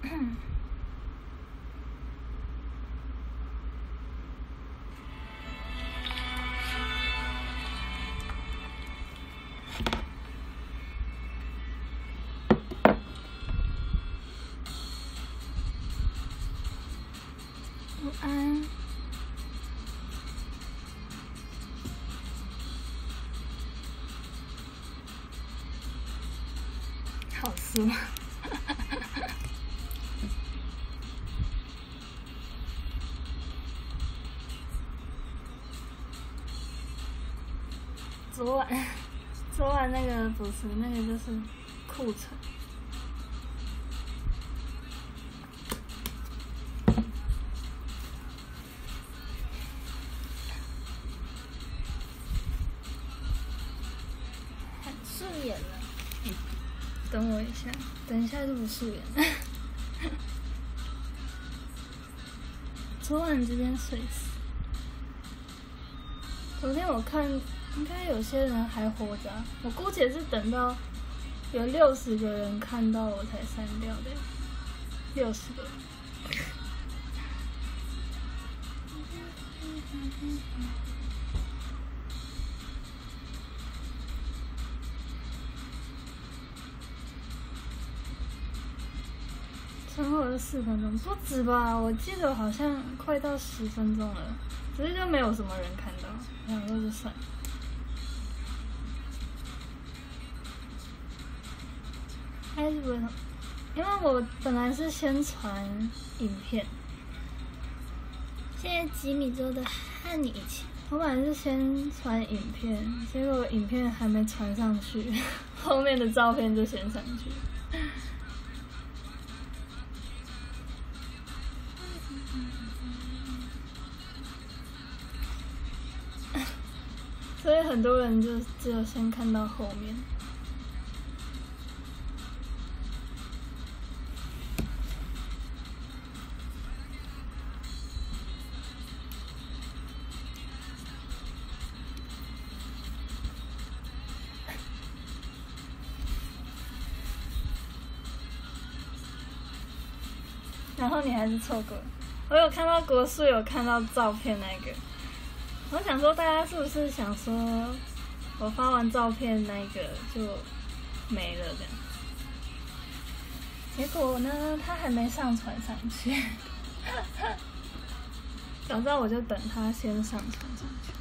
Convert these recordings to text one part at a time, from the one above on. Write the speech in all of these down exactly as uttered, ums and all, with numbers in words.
午安。好酥。昨晚，昨晚那个不是，那个就是库存。很素颜了。嗯，等我一下，等一下就不素颜了。昨晚直接睡死。昨天我看。应该有些人还活着、啊，我姑且是等到有六十个人看到我才删掉的，六十个人。生活了四分钟，不止吧？我记得好像快到十分钟了，只是就没有什么人看到，然后就算了。还是不会，因为我本来是先传影片，现在几米周的和你一起，我本来是先传影片，结果影片还没传上去，后面的照片就先上去。所以很多人就只有先看到后面。然后你还是错过了，我有看到国术有看到照片那个，我想说大家是不是想说，我发完照片那个就没了这样，结果呢他还没上传上去，早知道我就等他先上传上去。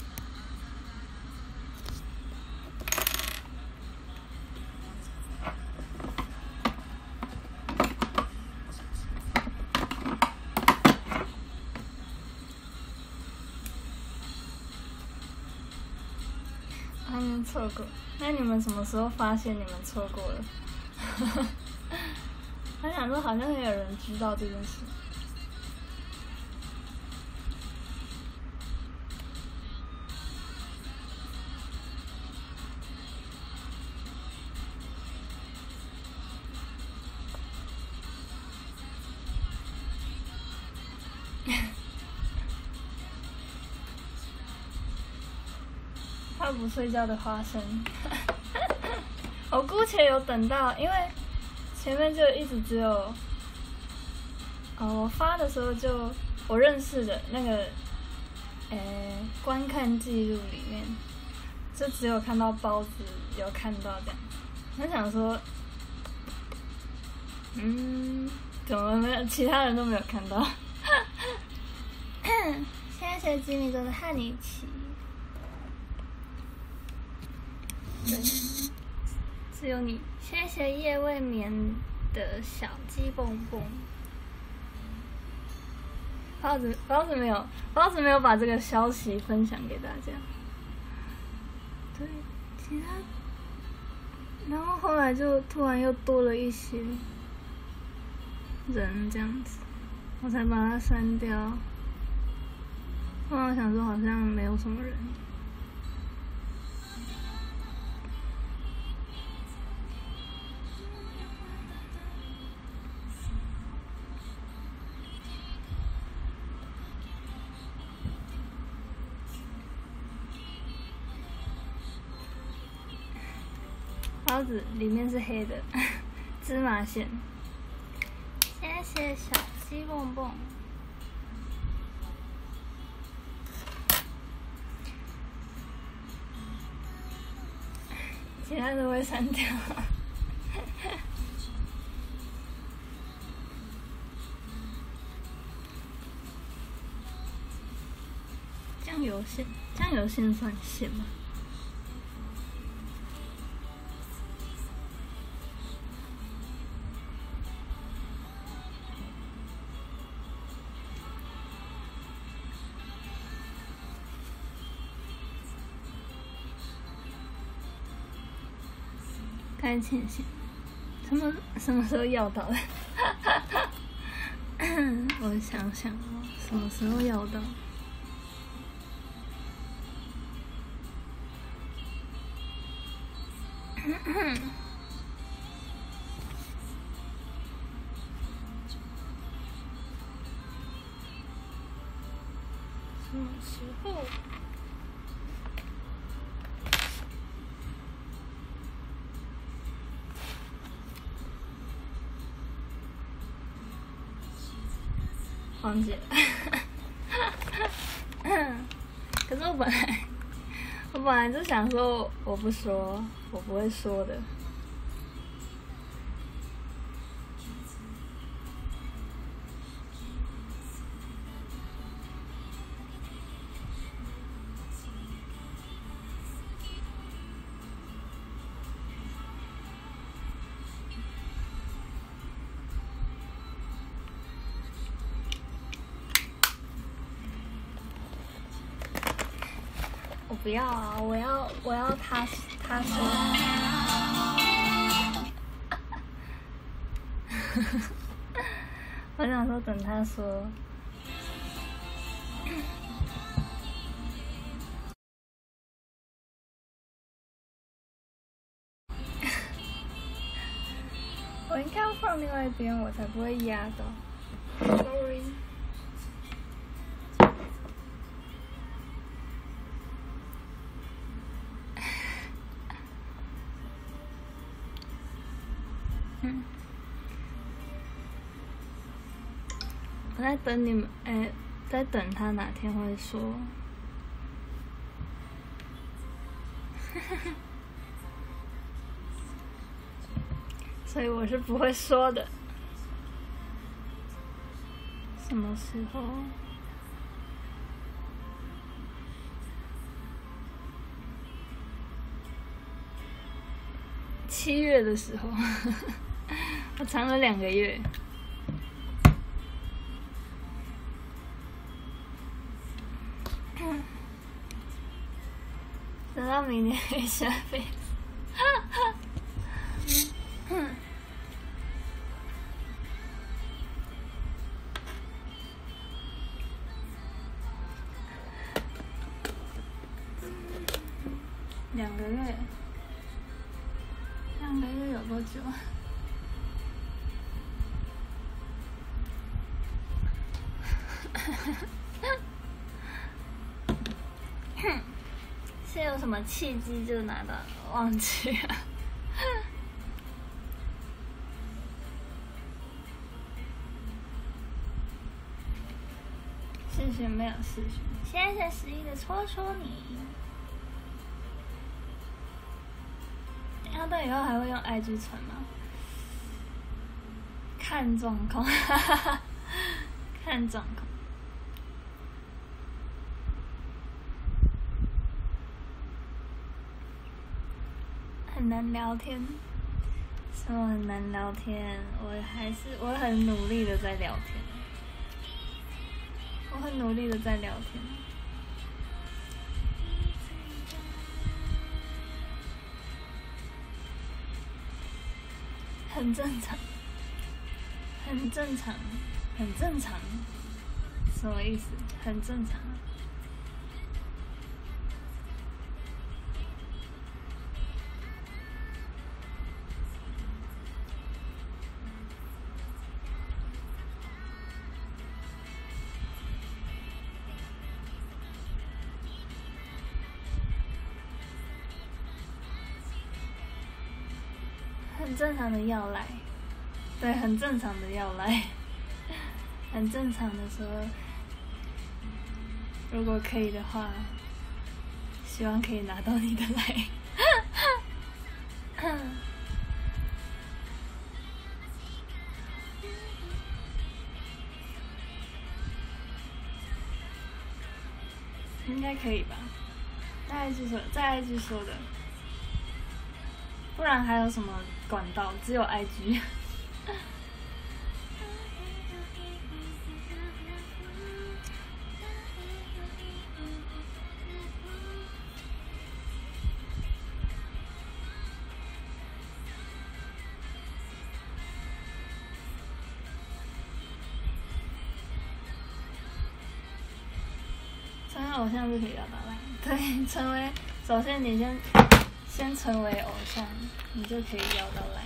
他们错过，那你们什么时候发现你们错过了？我想说，好像也有人知道这件事。他不睡觉的花生，我姑且有等到，因为前面就一直只有，哦，我发的时候就我认识的那个，诶，观看记录里面，就只有看到包子有看到这样，我想说，嗯，怎么没有其他人都没有看到？现在学吉米周的和你一起。只有你，谢谢夜未眠的小鸡蹦蹦。包子，包子没有，包子没有把这个消息分享给大家。对，其他，然后后来就突然又多了一些人这样子，我才把它删掉。后来我想说好像没有什么人。包子里面是黑的，芝麻馅。谢谢小鸡蹦蹦。其他都会删掉。酱油线，酱油线算线吗？该欠线，什么什么时候要到的？我想想哦，什么时候要到？什么时候？忘记了。可是我本来，我本来就想说我不说，我不会说的。我不要啊！我要我要他他说，我想说等他说。我应该要放另外一边，我才不会压到。Sorry。嗯，我在等你们，哎、欸，在等他哪天会说。所以我是不会说的。什么时候？七月的时候。我藏了两个月。等到明年可以下飞。两个月，两个月有多久？是有什么契机就拿到，忘记了。视讯没有视讯，现在才十一的戳戳你。要到以后还会用 I G 传吗？看状况，看状况。很难聊天，什么很难聊天？我还是我很努力的在聊天，我很努力的在聊天，很正常，很正常，很正常，什么意思？很正常。很正常的要来，对，很正常的要来。 很正常的说，如果可以的话，希望可以拿到你的来。应该可以吧？在 I G 说，在 I G 说的，不然还有什么管道？只有 I G。成为偶像就可以要到来，对，成为首先你先先成为偶像，你就可以要到来。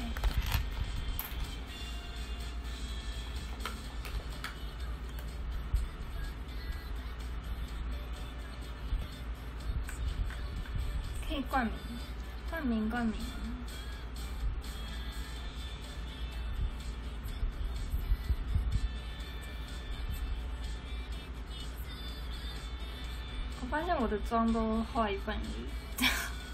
可以冠名，冠名，冠名。我发现我的妆都画一半而已。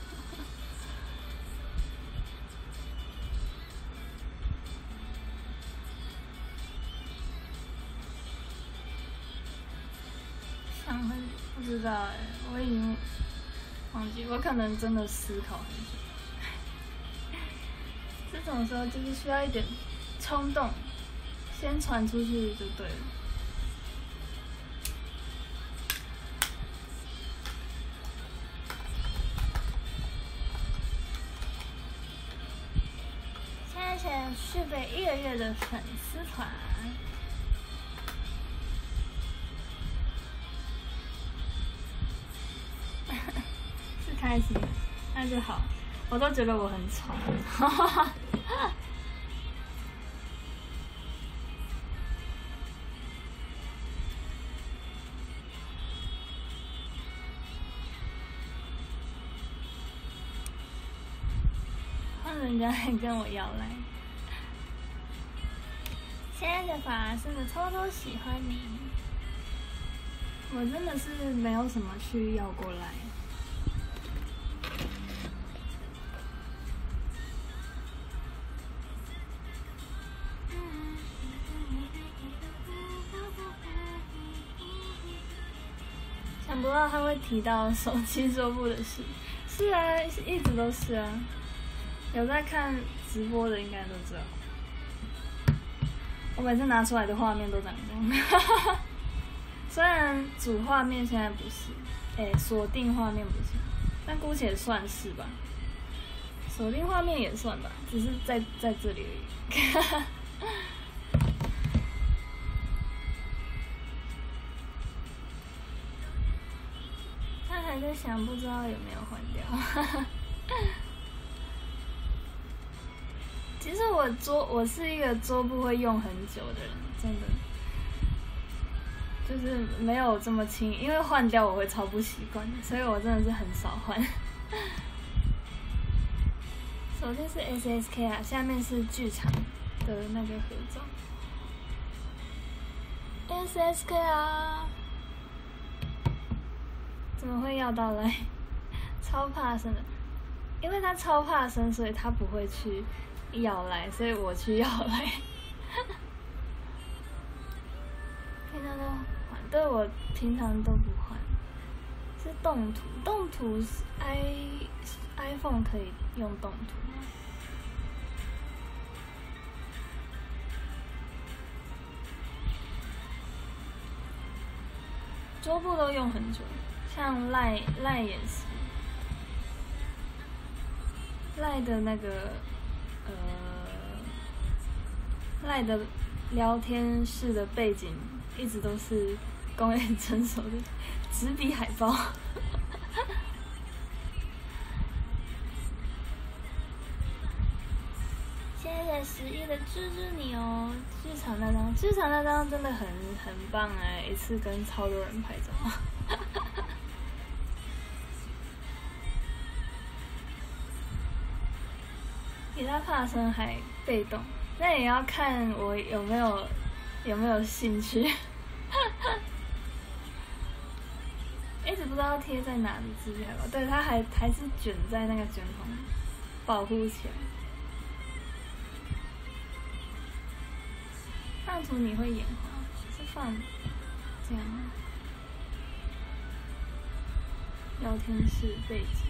想很不知道哎、欸，我已经忘记，我可能真的思考很久。这种时候就是需要一点冲动，先传出去就对了。续费一个月的粉丝团，是开心，那就好。我都觉得我很丑，换人家还跟我要来。亲爱的法师们偷偷喜欢你，我真的是没有什么去要过来。想不到他会提到手机桌布的事，是啊，一直都是啊，有在看直播的应该都知道。我每次拿出来的画面都长这样，虽然主画面现在不是，哎、欸，锁定画面不是，但姑且算是吧。锁定画面也算吧，只是在在这里而已。他还在想，不知道有没有换掉。其实我桌我是一个桌布会用很久的人，真的，就是没有这么轻易，因为换掉我会超不习惯的，所以我真的是很少换。首先是 S S K 啊，下面是剧场的那个合照。S S K 啊，怎么会要到来？超怕生的，因为他超怕生，所以他不会去。要来，所以我去要来。平常都换，对我平常都不换。是动图，动图是 i iPhone 可以用动图吗？桌布都用很久，像赖赖也是，赖的那个。呃，赖的聊天室的背景一直都是工业成熟的纸笔海报。谢谢十一的支持你哦！剧场那张，剧场那张真的很很棒哎，一次跟超多人拍照。比他怕生还被动，那也要看我有没有有没有兴趣？一直不知道贴在哪里资料吧？对，它还还是卷在那个卷筒，保护起来。放图你会眼花，是放这样吗？聊天室背景，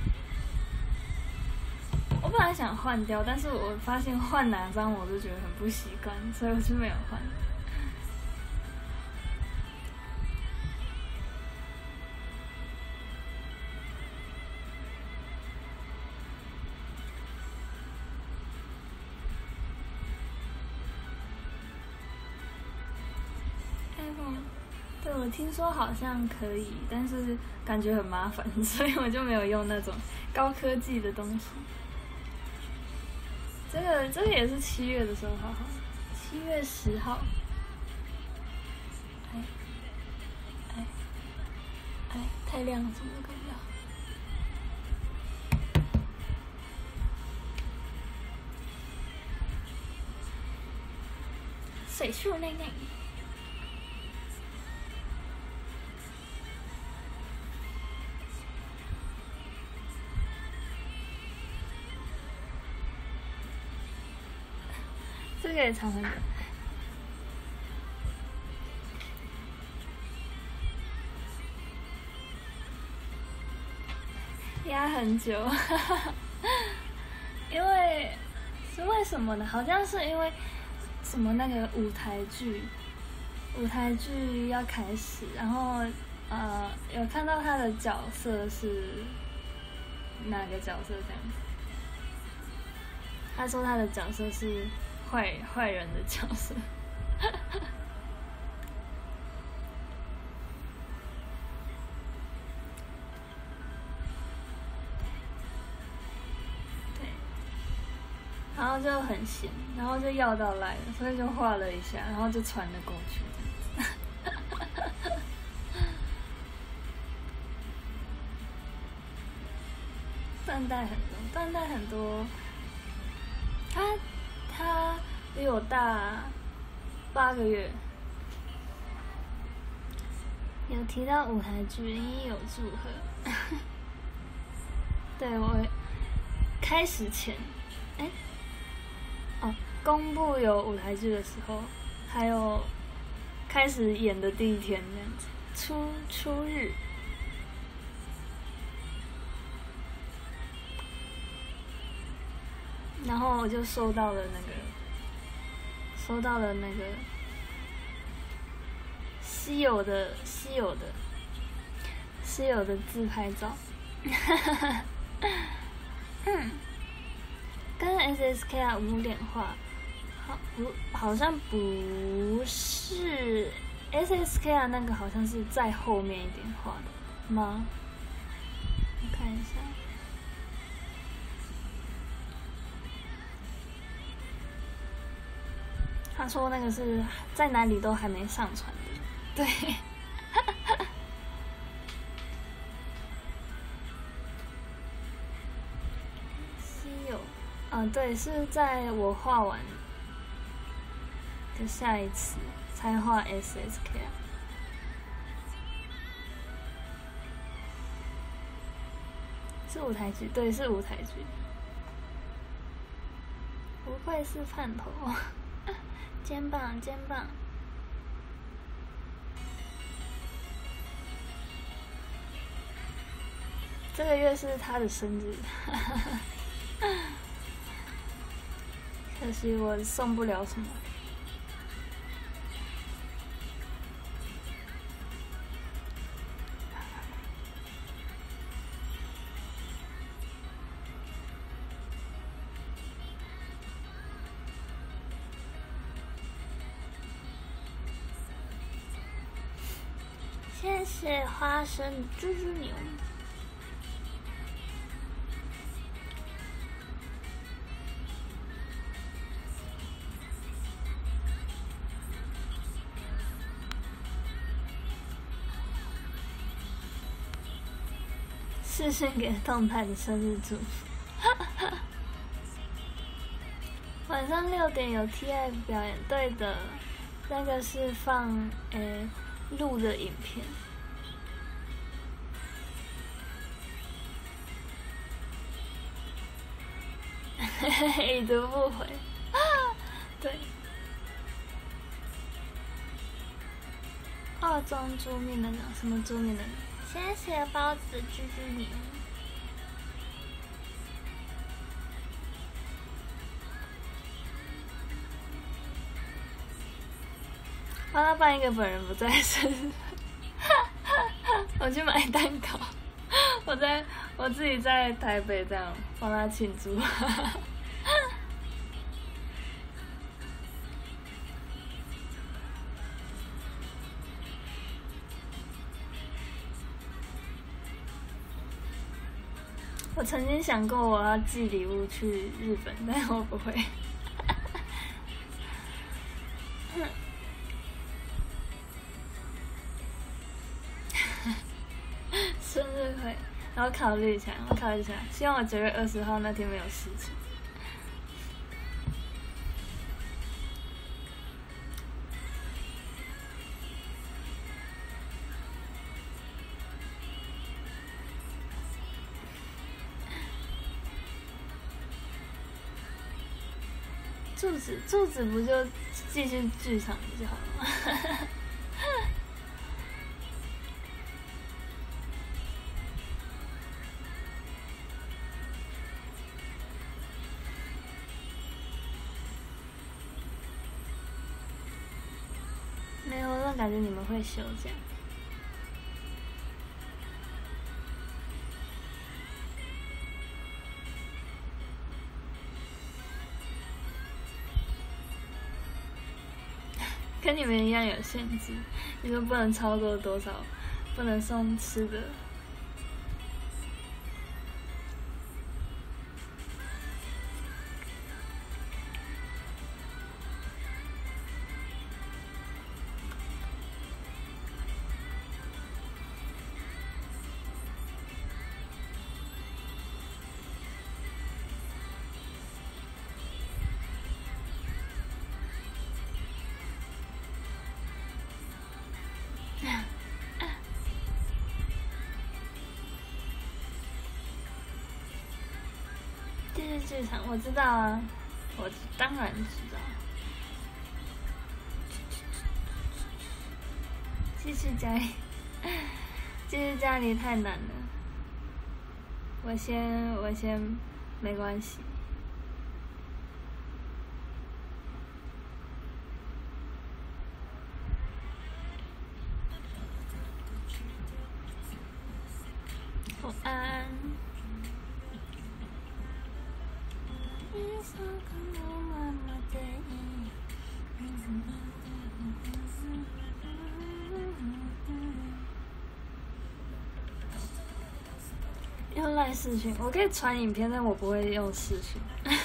我本来想换掉，但是我发现换哪张我都觉得很不习惯，所以我就没有换。对，我听说好像可以，但是感觉很麻烦，所以我就没有用那种高科技的东西。这个这个也是七月的时候，好好，七月十号。哎哎哎，太亮了，怎么都看不到。水树内内。这个也藏很久，压很久，因为是为什么呢？好像是因为什么那个舞台剧，舞台剧要开始，然后呃有看到他的角色是哪个角色这样子？他说他的角色是坏坏人的角色。对，然后就很闲，然后就要到来了，所以就画了一下，然后就传了过去这样子。断代很多，断代很多。他他比我大八个月。有提到舞台剧，也有祝贺。对，我开始前，哎、欸，哦，公布有舞台剧的时候，还有开始演的第一天这样子，初初日。然后我就收到了那个，收到了那个稀有的、稀有的、稀有的自拍照。嗯，跟 S S K R 无脸画，好不？好像不是 S S K R 那个，好像是在后面一点画的吗？我看一下。他说那个是在哪里都还没上传的，对。稀有，嗯，对，是在我画完的下一次才画 S S K R。是舞台剧，对，是舞台剧。不愧是叛头。肩膀，肩膀。这个月是他的生日，可惜我送不了什么。谢谢花生猪猪牛。视讯给动态的生日祝福。晚上六点有 T F 表演，对的。 那个是放诶录的影片。已读不回，对。化妆桌面的呢？什么桌面的呢？谢谢包子的居居你。帮他办一个本人不在生日，我去买蛋糕，我在我自己在台北这样帮他庆祝。我曾经想过我要寄礼物去日本，但我不会。生日会，然后考虑一下，我考虑一下，希望我九月二十号那天没有事情。柱子，柱子不就继续剧场就好了吗？没有，我感觉你们会休假。跟你们一样有限制，你说不能超过多少，不能送吃的。这是剧场，我知道啊，我当然知道。继续家里，继续家里太难了。我先，我先，没关系。晚安。用赖视讯，我可以传影片，但我不会用视讯。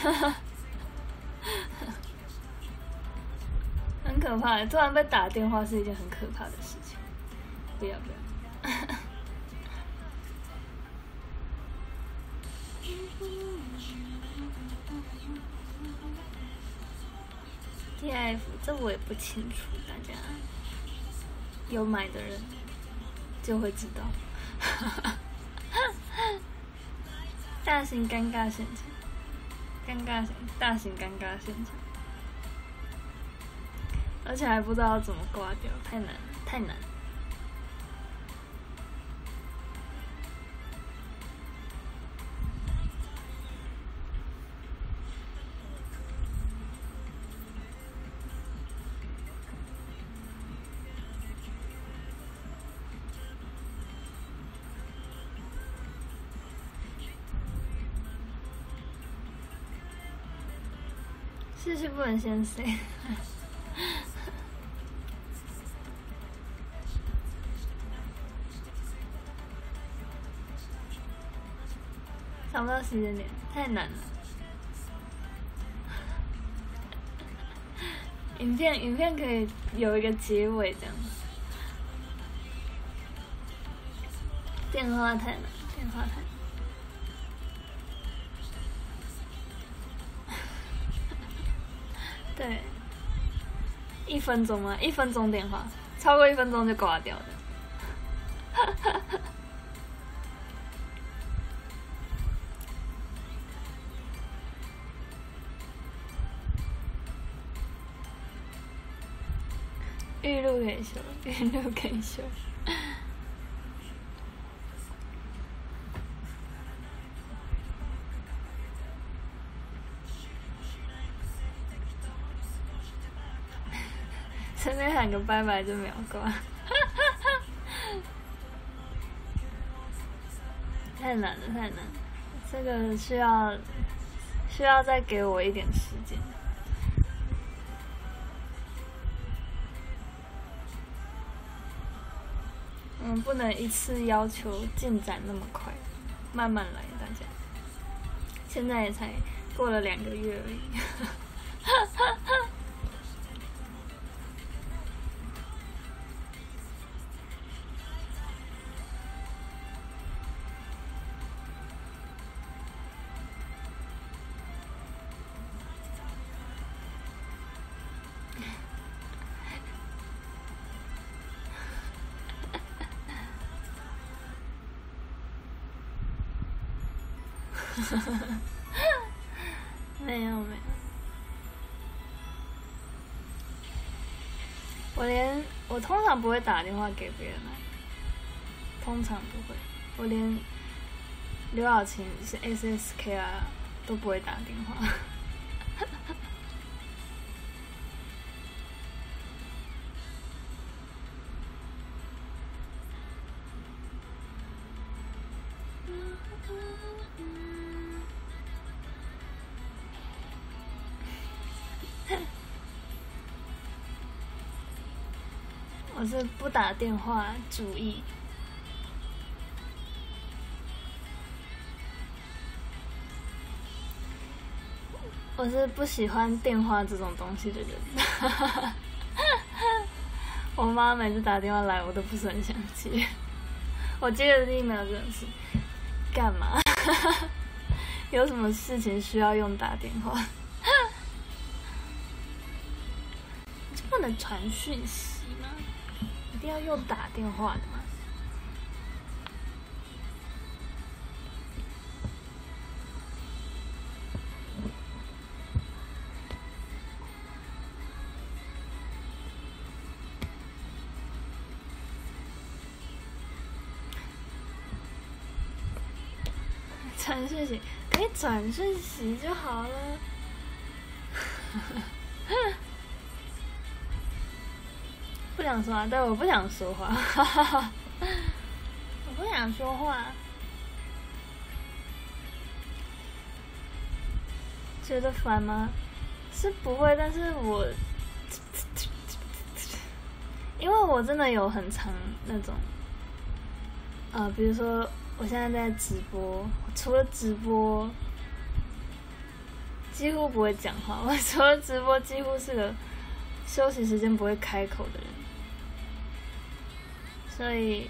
很可怕，突然被打电话是一件很可怕的事情。不要不要。T F 这我也不清楚，大家有买的人就会知道。大型尴尬现场，尴尬现大型尴尬现场，而且还不知道怎么挂掉，太难了，太难了。视讯不能先 say。找不到时间点，太难了。影片影片可以有一个结尾这样。电话太难，电话太难。对， 一分钟吗？一分钟电话，超过一分钟就挂掉的。预录可以修，预录可以修。随便喊个拜拜就秒挂，太难了，太难了，这个需要需要再给我一点时间。嗯，不能一次要求进展那么快，慢慢来，大家。现在也才过了两个月而已。没有没有，我连我通常不会打电话给别人来，通常不会，我连刘晓晴是 S S K 啊都不会打电话。我是不打电话主义，我是不喜欢电话这种东西的人。我妈每次打电话来，我都不是很想接。我接的第一秒真的是干嘛？有什么事情需要用打电话？就不能传讯息吗？一定要用打电话的吗？传讯息可以转讯息就好了。不想说话，对，我不想说话。我不想说话。觉得烦吗？是不会，但是我，因为我真的有很长那种，呃，比如说我现在在直播，除了直播，几乎不会讲话。我除了直播，几乎是个休息时间不会开口的人。所以，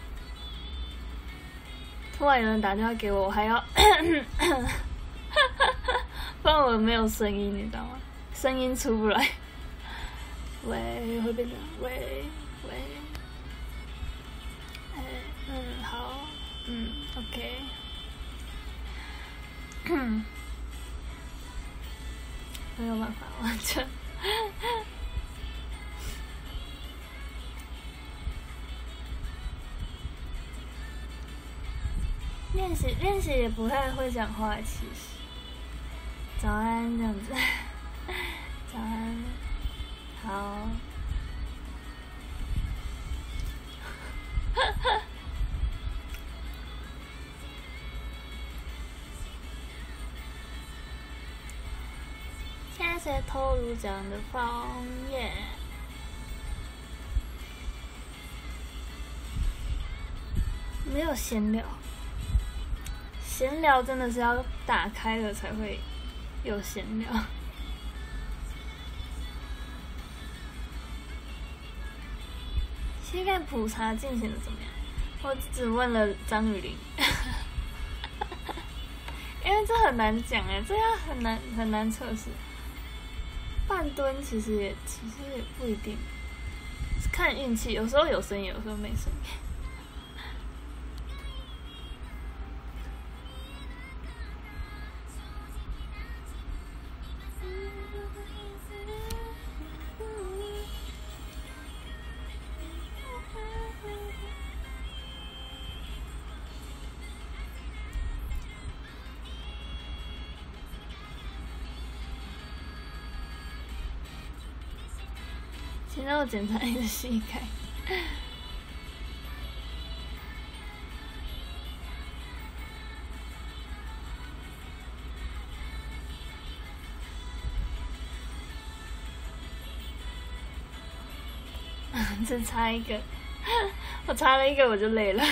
突然有人打电话给我，我还要，不然我没有声音，你知道吗？声音出不来。喂，会变成喂喂，哎嗯好嗯 OK， 没有办法完成。练习练习也不太会讲话，其实。早安这样子，早安，好。现在谁透露讲的方言？没有闲聊。闲聊真的是要打开了才会有闲聊。膝盖普查进行的怎么样？我只问了张雨玲，因为这很难讲哎，这样很难很难测试。 半蹲其实也其实也不一定，看运气，有时候有声音，有时候没声音。先让我检查你的膝盖。只擦一个，我擦了一个我就累了。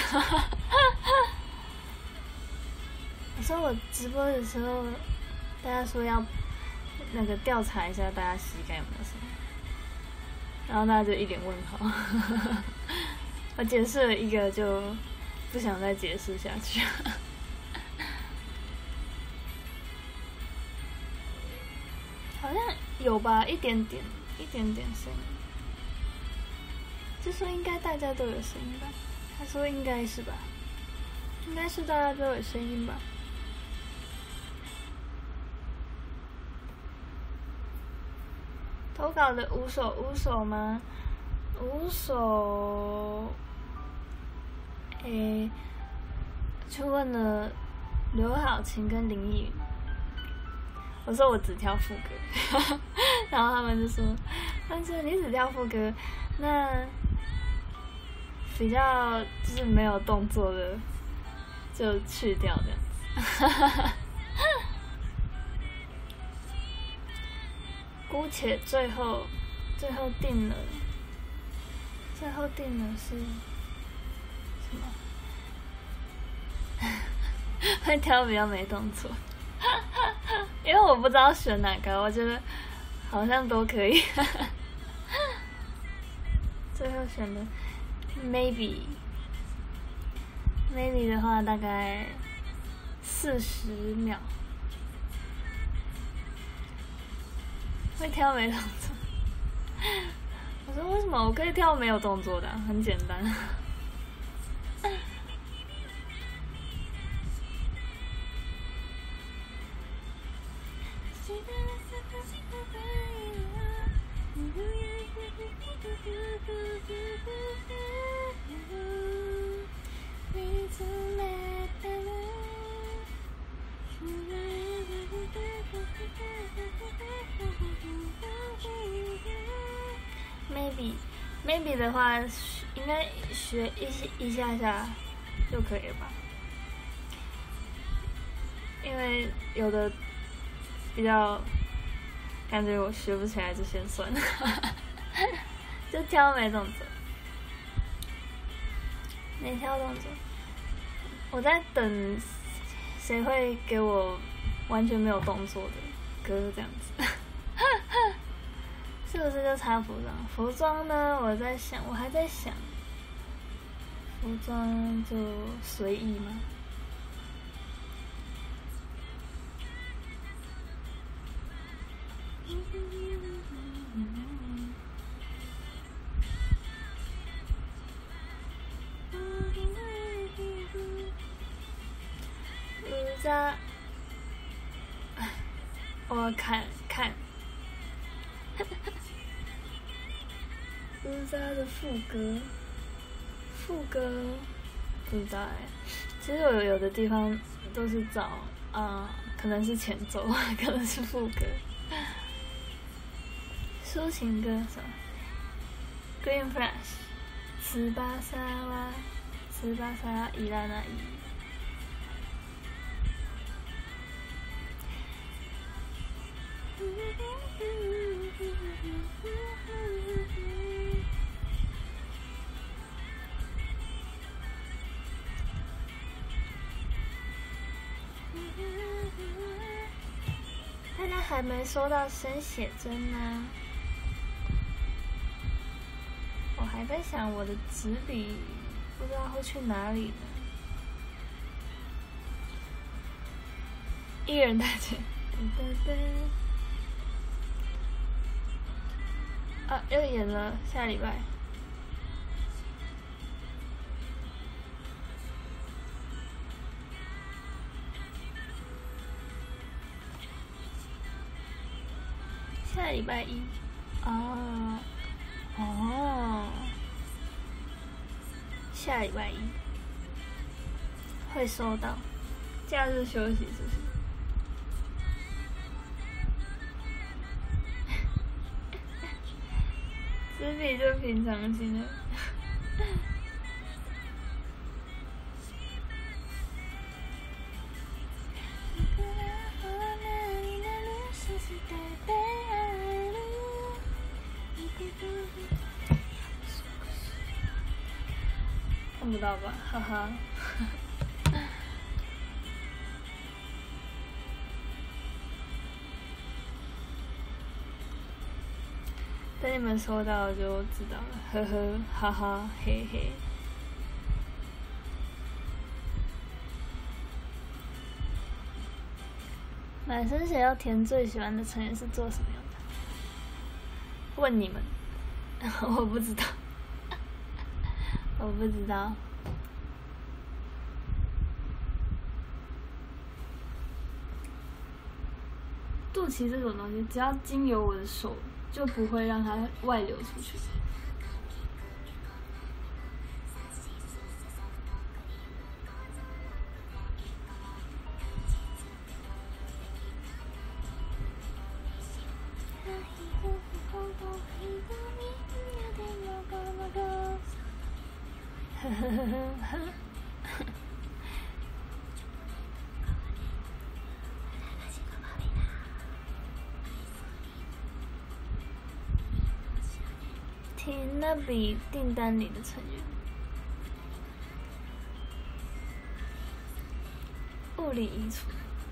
我说我直播的时候，大家说要那个调查一下大家膝盖有没有什么。然后大家就一脸问号，我解释了一个就不想再解释下去。好像有吧，一点点，一点点声音。就说应该大家都有声音吧？他说应该是吧？应该是大家都有声音吧？投稿的五首五首吗？五首，诶，去问了刘晓晴跟林忆云，我说我只挑副歌，然后他们就说，但是你只挑副歌，那比较就是没有动作的就去掉这样子。姑且最后，最后定了，最后定了是什么？会挑比较没动作，因为我不知道选哪个，我觉得好像都可以。最后选的 maybe maybe 的话大概四十秒。会跳没动作，我说为什么我可以跳没有动作的、啊？很简单。maybe maybe 的话，应该学一一下下就可以了吧？因为有的比较感觉我学不起来，就先算了，就挑没动作，没挑动作。我在等谁会给我完全没有动作的歌，这样子。是不是就差服装？服装呢？我在想，我还在想，服装就随意吗？人家，我看看。乌扎的副歌，副歌不知道哎。其实我有的地方都是找啊、呃，可能是前奏，可能是副歌。抒情歌手 Green Flash， 斯巴萨拉，斯巴萨拉伊拉那伊。大家还没收到生写真呢，我还在想我的纸笔不知道会去哪里呢。一人大姐， 啊，要演了，下礼拜。下礼拜一。哦。哦。下礼拜一会收到。假日休息是不是？纸笔就平常心了。看不到吧，哈哈。等你们收到就知道了，呵呵，哈哈，嘿嘿。满身写要填最喜欢的成员是做什么样的？问你们，我不知道，我不知道。肚脐这种东西，只要经由我的手，就不会让它外流出去。呵呵呵呵呵。听那笔订单里的成员，物理移除，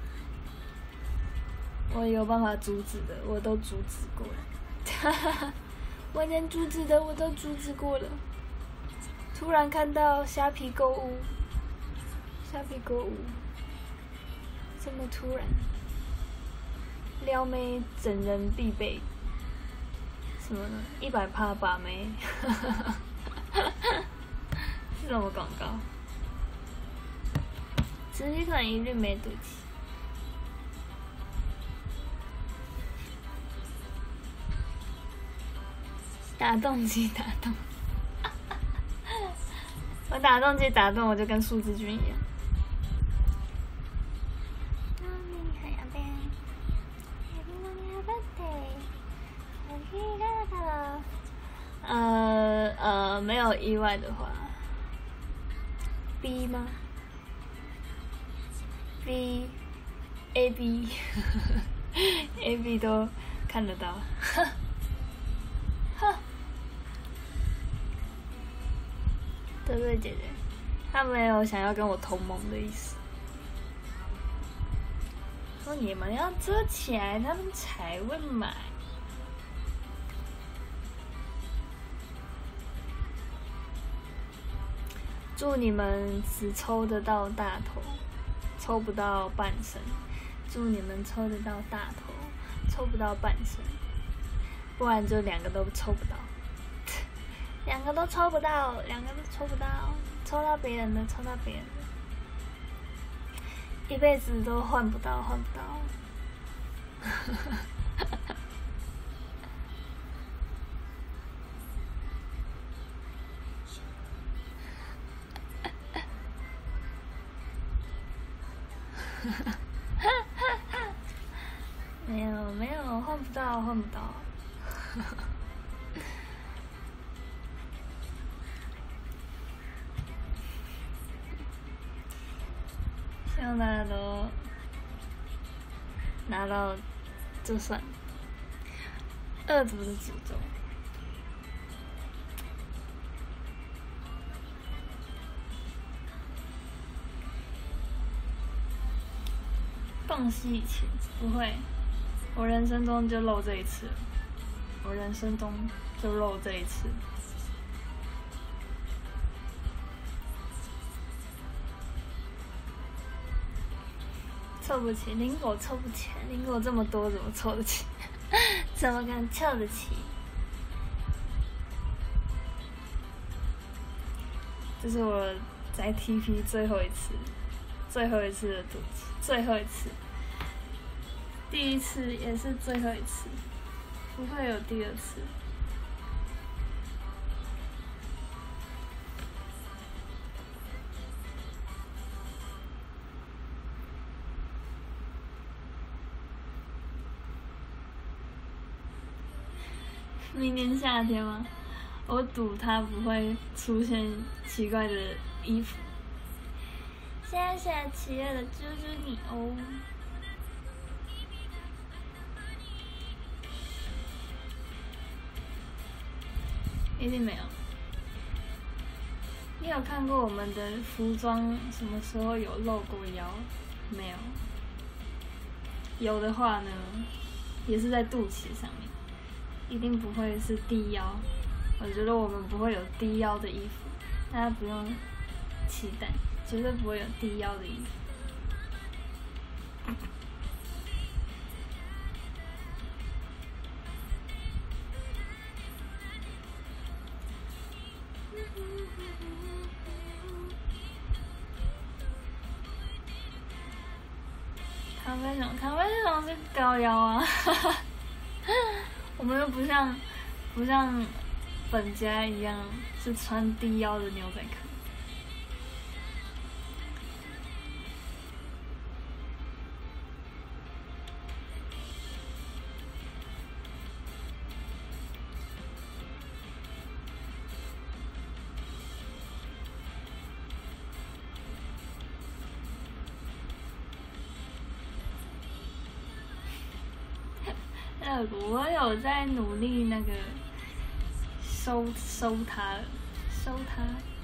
我有办法阻止的，我都阻止过了。哈哈哈，我能阻止的我都阻止过了。突然看到虾皮购物，虾皮购物，这么突然，撩妹整人必备。什么呢？一百趴把妹，是什么广告？直女团一律没肚脐。打洞机打洞，我打洞机打洞，我就跟数字君一样。呃呃，没有意外的话 ，B 吗 ？B A B A B 都看得到，哈，哈，对对姐姐，他没有想要跟我同盟的意思，说你们要遮起来，他们才会买。祝你们只抽得到大头，抽不到半身。祝你们抽得到大头，抽不到半身，不然就两个都抽不到。两个都抽不到，两个都抽不到，抽到别人的，抽到别人的，一辈子都换不到，换不到。没有没有，换不到换不到。希望大家都拿到就算恶毒的诅咒。洞悉以前不会，我人生中就漏这一次了，我人生中就漏这一次。凑不起，林狗凑不起，林狗这么多怎么凑得起？怎么敢凑得起？ 这是我在 T P 最后一次，最后一次的肚脐，最后一次，第一次也是最后一次，不会有第二次。明年夏天吗？我赌它不会出现奇怪的衣服。谢谢企业的猪猪你哦。一定没有。你有看过我们的服装什么时候有露过腰？没有。有的话呢，也是在肚脐上面。一定不会是低腰，我觉得我们不会有低腰的衣服，大家不用期待，绝对不会有低腰的衣服。咖啡熊，咖啡熊是高腰啊，我们又不像不像本家一样是穿低腰的牛仔裤。我有在努力那个收收它了，收它，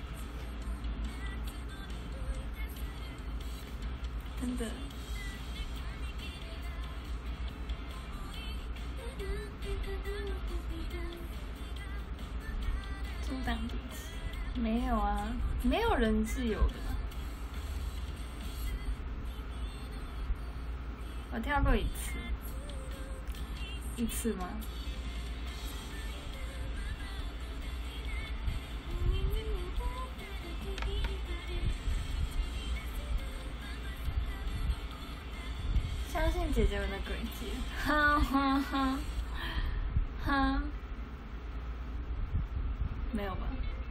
真的。阻挡肚脐？没有啊，没有人是有的。我跳过一次。一次吗？相信姐姐们的轨迹，哈哈哈，哈，没有吧？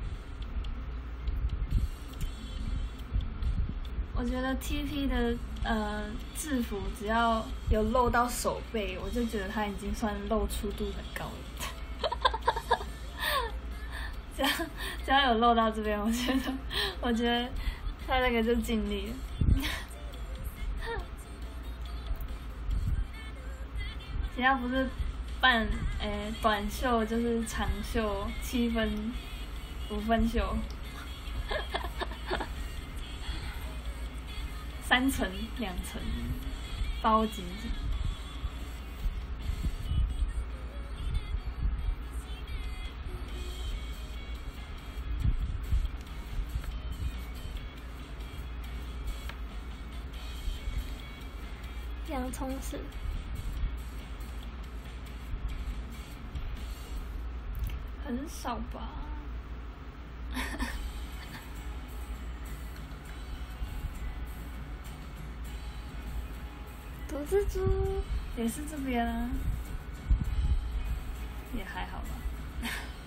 我觉得 T P 的呃制服只要有露到手背，我就觉得它已经算露出度很高了。只要只要有露到这边，我觉得我觉得他那个就尽力了。只要不是半诶、欸、短袖就是长袖，七分五分袖。三层、两层，包紧紧。洋葱是很少吧。毒蜘蛛也是这边啊，也还好吧。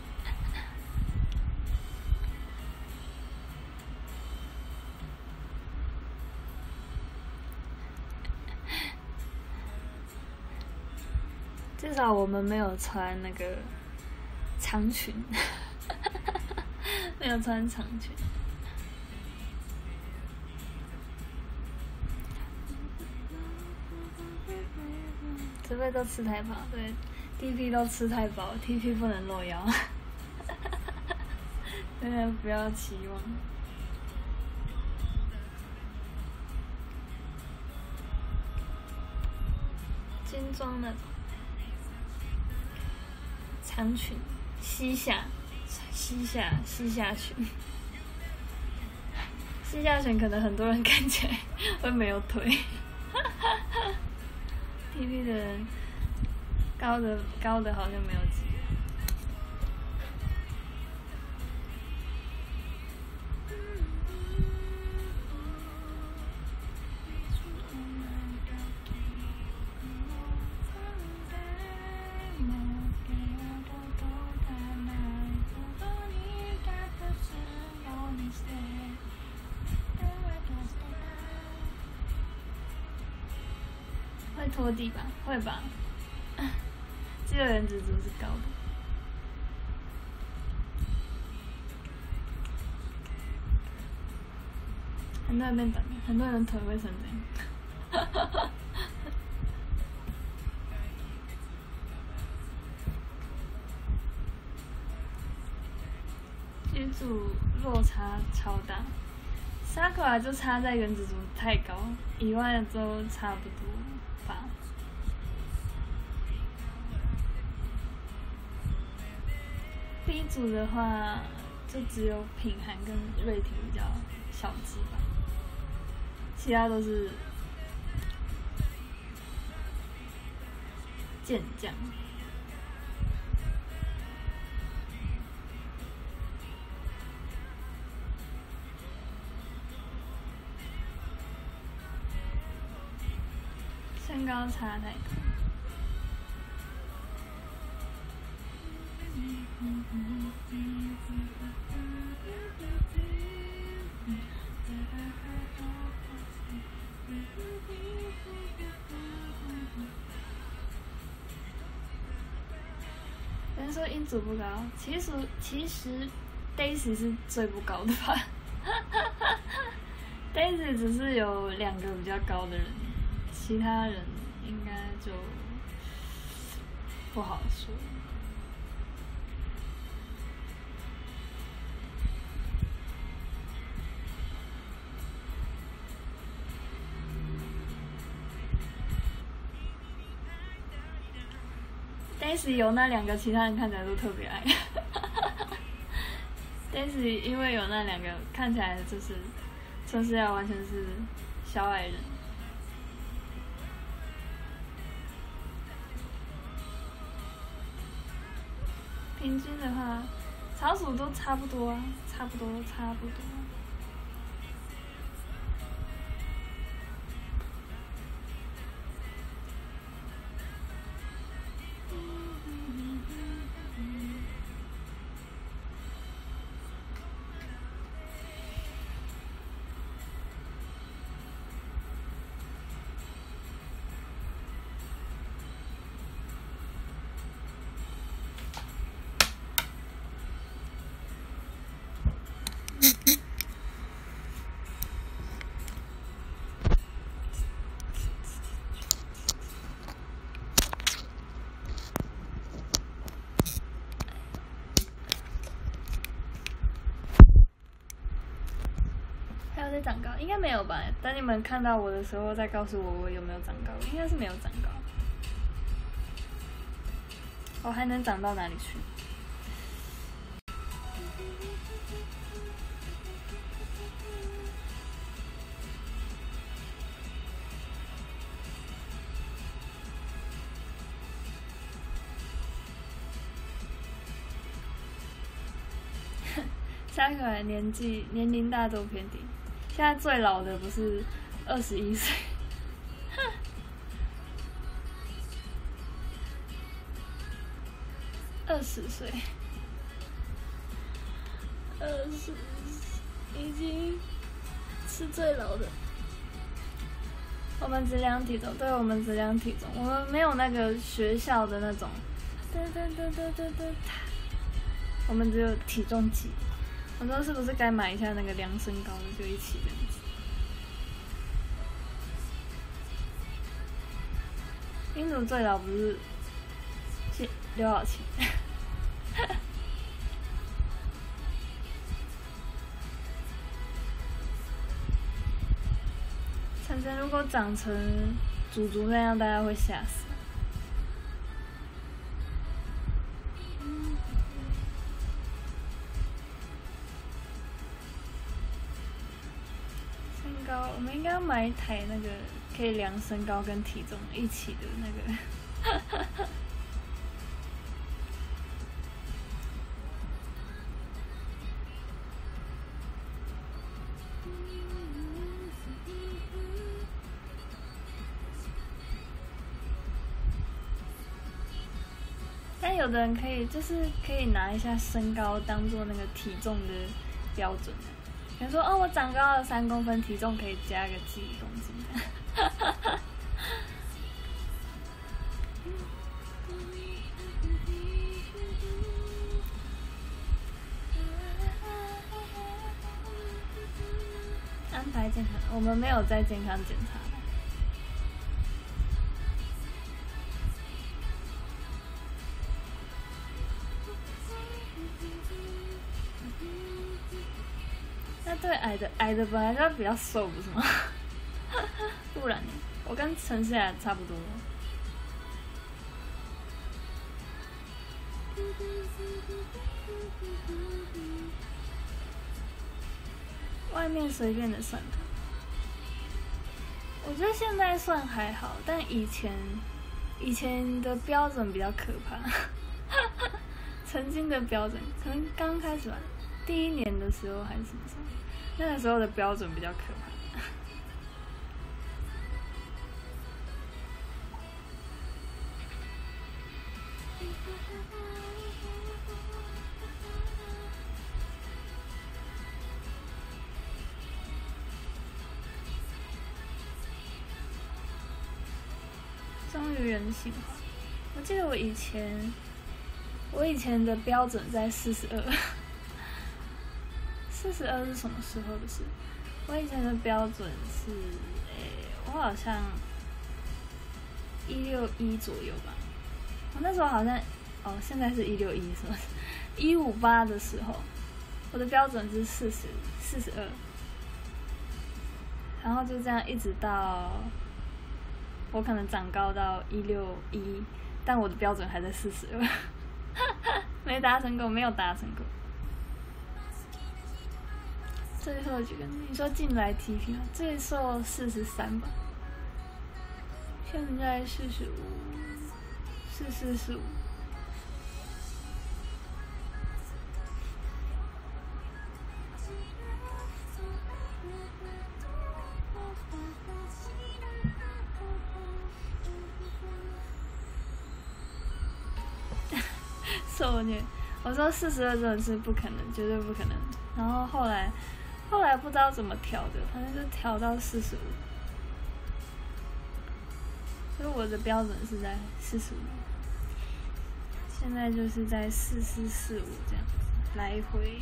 至少我们没有穿那个长裙，没有穿长裙。除非都吃太饱，对 ，D P 都吃太饱 ，T P 不能露腰，大家不要期望。精装那种长裙，膝下，膝下，膝下裙，膝下裙可能很多人看起来会没有腿。T P 的人高的高的好像没有几个。 会拖地吧？会吧？只有原子族是高的。很多人变短，很多人腿会成这样。剧组落差超大。Sakura 就差在原子族太高，以外的都差不多吧。B 组的话，就只有品涵跟瑞婷比较小只吧，其他都是健将。身高差太高。有人说音组不高，其实其实 Daisy 是最不高的吧？Daisy 只是有两个比较高的人。其他人应该就不好说。Daisy 有那两个，其他人看起来都特别矮。Daisy 因为有那两个，看起来就是春日要完全是小矮人。平均的话，草鼠都差不多啊，差不多，差不多。在长高，应该没有吧？等你们看到我的时候再告诉我我有没有长高，应该是没有长高。我还能长到哪里去？三个人年纪年龄大都偏低。现在最老的不是二十一岁，二十岁，二十已经是最老的。我们只量体重，对，我们只量体重，我们没有那个学校的那种，噔噔噔噔噔噔，我们只有体重计。我说是不是该买一下那个量身高的，就一起这样子。英主最老不是刘晓庆，晨晨如果长成祖祖那样，大家会吓死。我们应该要买一台那个可以量身高跟体重一起的那个。但有的人可以就是可以拿一下身高当做那个体重的标准。比如说，哦，我长高了三公分，体重可以加个几公斤的。 健康，我们没有在健康检查。那对矮的矮的本来就比较瘦，不是吗？不然呢？我跟陈思雅差不多。外面随便的算法，我觉得现在算还好，但以前以前的标准比较可怕。曾经的标准可能刚开始吧，第一年的时候还是什么时候，那个时候的标准比较可怕。终于人性化。我记得我以前，我以前的标准在四十二。四十二是什么时候的事？我以前的标准是，诶，我好像一六一左右吧。我那时候好像，哦，现在是一六一是吗？一五八的时候，我的标准是四十四十二，然后就这样一直到。我可能长高到一六一，但我的标准还在四十二，没达成过，没有达成过。最后几个，你说进来 T P 吗？最瘦四十三吧，现在四十五，四四十五。瘦女，我说四十二真的是不可能，绝对不可能。然后后来，后来不知道怎么调的，反正就调到四十五。所以我的标准是在四十五，现在就是在四四四五这样子来回。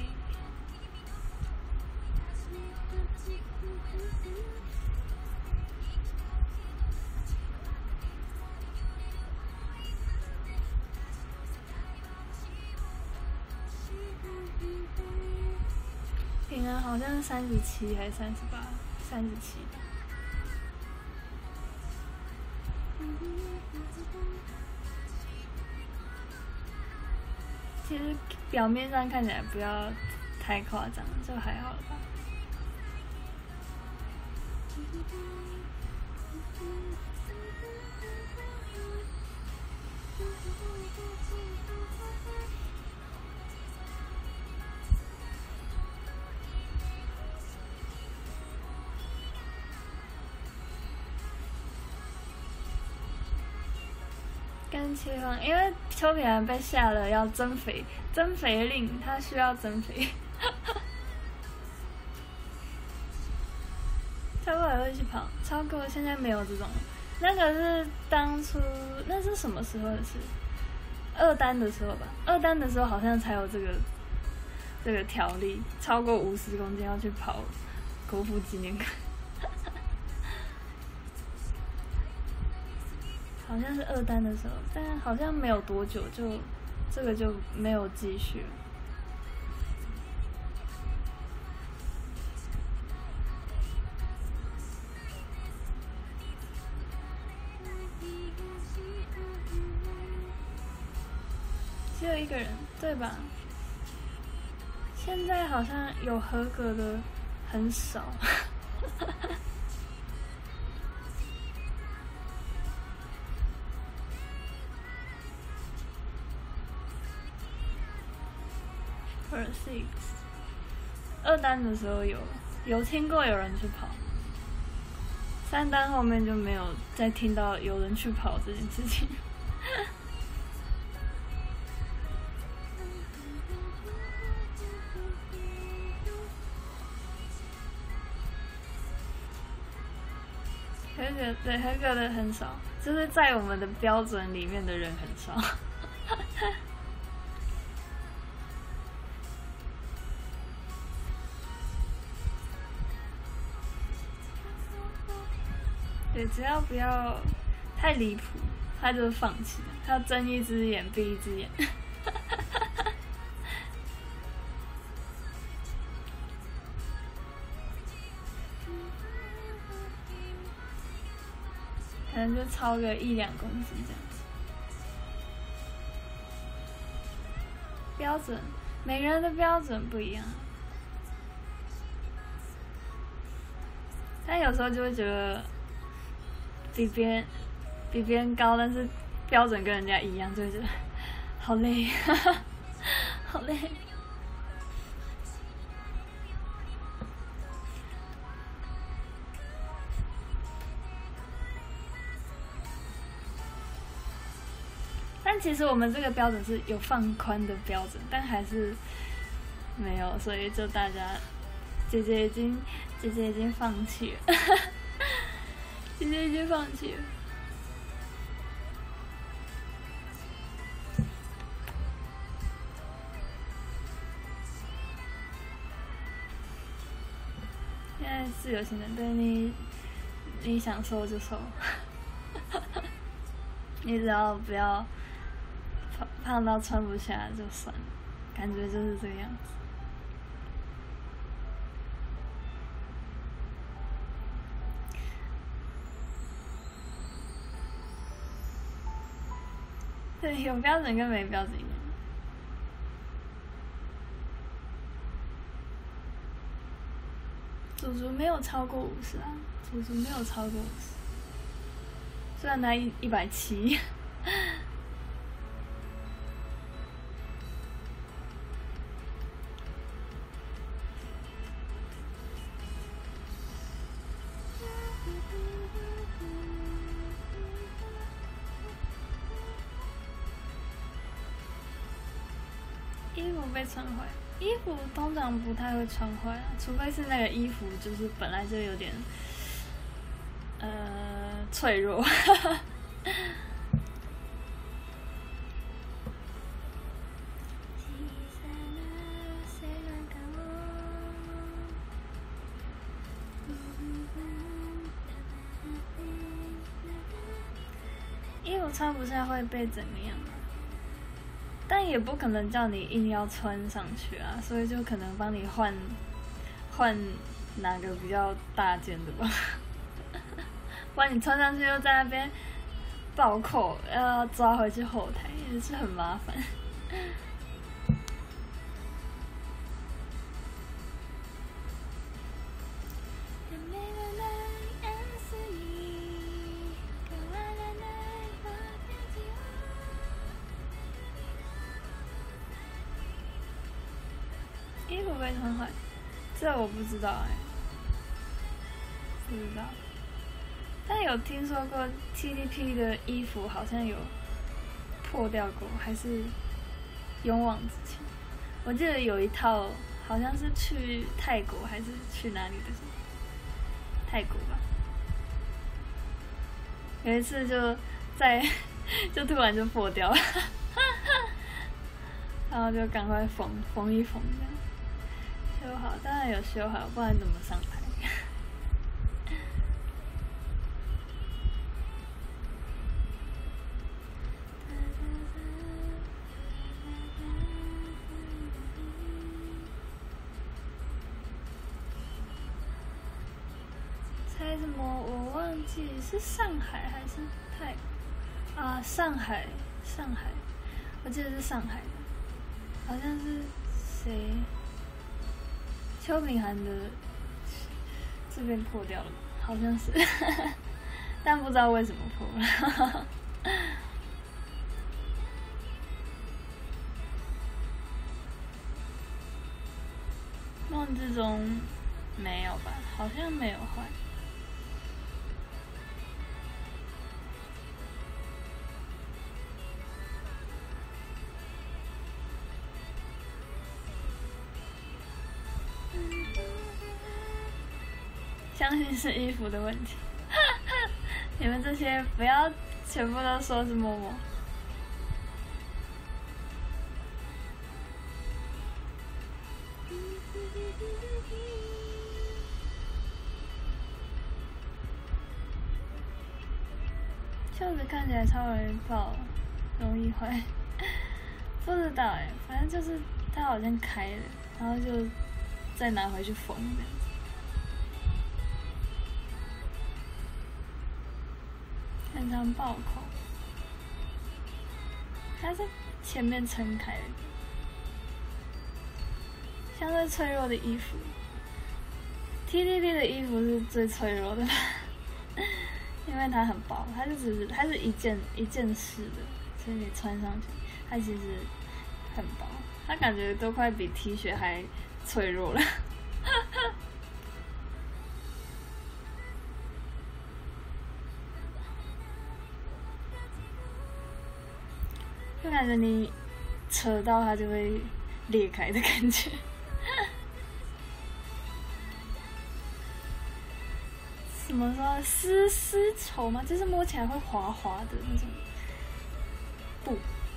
平安好像是三十七还是三十八？三十七。其实表面上看起来不要太夸张，就还好了吧。跟切换，因为邱品涵被下了要增肥，增肥令，他需要增肥。超过还会去跑，超过现在没有这种，那个是当初那是什么时候的事？二单的时候吧，二单的时候好像才有这个这个条例，超过五十公斤要去跑国父纪念馆。好像是二单的时候，但好像没有多久就这个就没有继续了。只有一个人，对吧？现在好像有合格的很少。Per six， 二单的时候有有听过有人去跑，三单后面就没有再听到有人去跑这件事情。合格对合格的很少，就是在我们的标准里面的人很少。 对，只要不要太离谱，他就放弃了。他睁一只眼闭一只眼。可能就超个一两公斤这样子。标准，每个人的标准不一样。但有时候就会觉得比别人比别人高，但是标准跟人家一样，就会觉得好累，好累。但其实我们这个标准是有放宽的标准，但还是没有，所以就大家，姐姐已经姐姐已经放弃了，姐姐已经放弃了。现在自由行政，对你，你想瘦就瘦，你只要不要胖胖到穿不下就算了，感觉就是这个样子。对，有标准跟没标准一样。祖祖没有超过五十啊，祖祖没有超过五十，虽然他一一百七。衣服被穿坏，衣服通常不太会穿坏啊，除非是那个衣服就是本来就有点呃脆弱。衣服穿不下会被怎么样啊？但也不可能叫你硬要穿上去啊，所以就可能帮你换换哪个比较大件的吧。不然你穿上去又在那边暴扣，要抓回去后台，也是很麻烦。衣服被穿坏，这我不知道哎、欸，不知道。但有听说过 T D P 的衣服好像有破掉过，还是勇往直前。我记得有一套好像是去泰国还是去哪里的，泰国吧。有一次就在就突然就破掉了，然后就赶快缝缝一缝这样。修好，当然有修好，不然怎么上台？猜什么？我忘记是上海还是泰国啊？上海，上海，我记得是上海的，好像是谁？邱敏涵的这边破掉了，好像是，但不知道为什么破了。梦之中没有吧？好像没有坏。相信是衣服的问题。你们这些不要全部都说是默默。 袖子看起来超容易爆，容易坏。不知道哎，反正就是它好像开了，然后就再拿回去缝这样子。很常爆口，它是前面撑开的，相对脆弱的衣服。T T P 的衣服是最脆弱的吧，因为它很薄，它就只是它是一件一件式的，所以你穿上去，它其实很薄，它感觉都快比 T 恤还脆弱了。就感觉你扯到它就会裂开的感觉。怎么说？丝丝绸吗？就是摸起来会滑滑的那种布。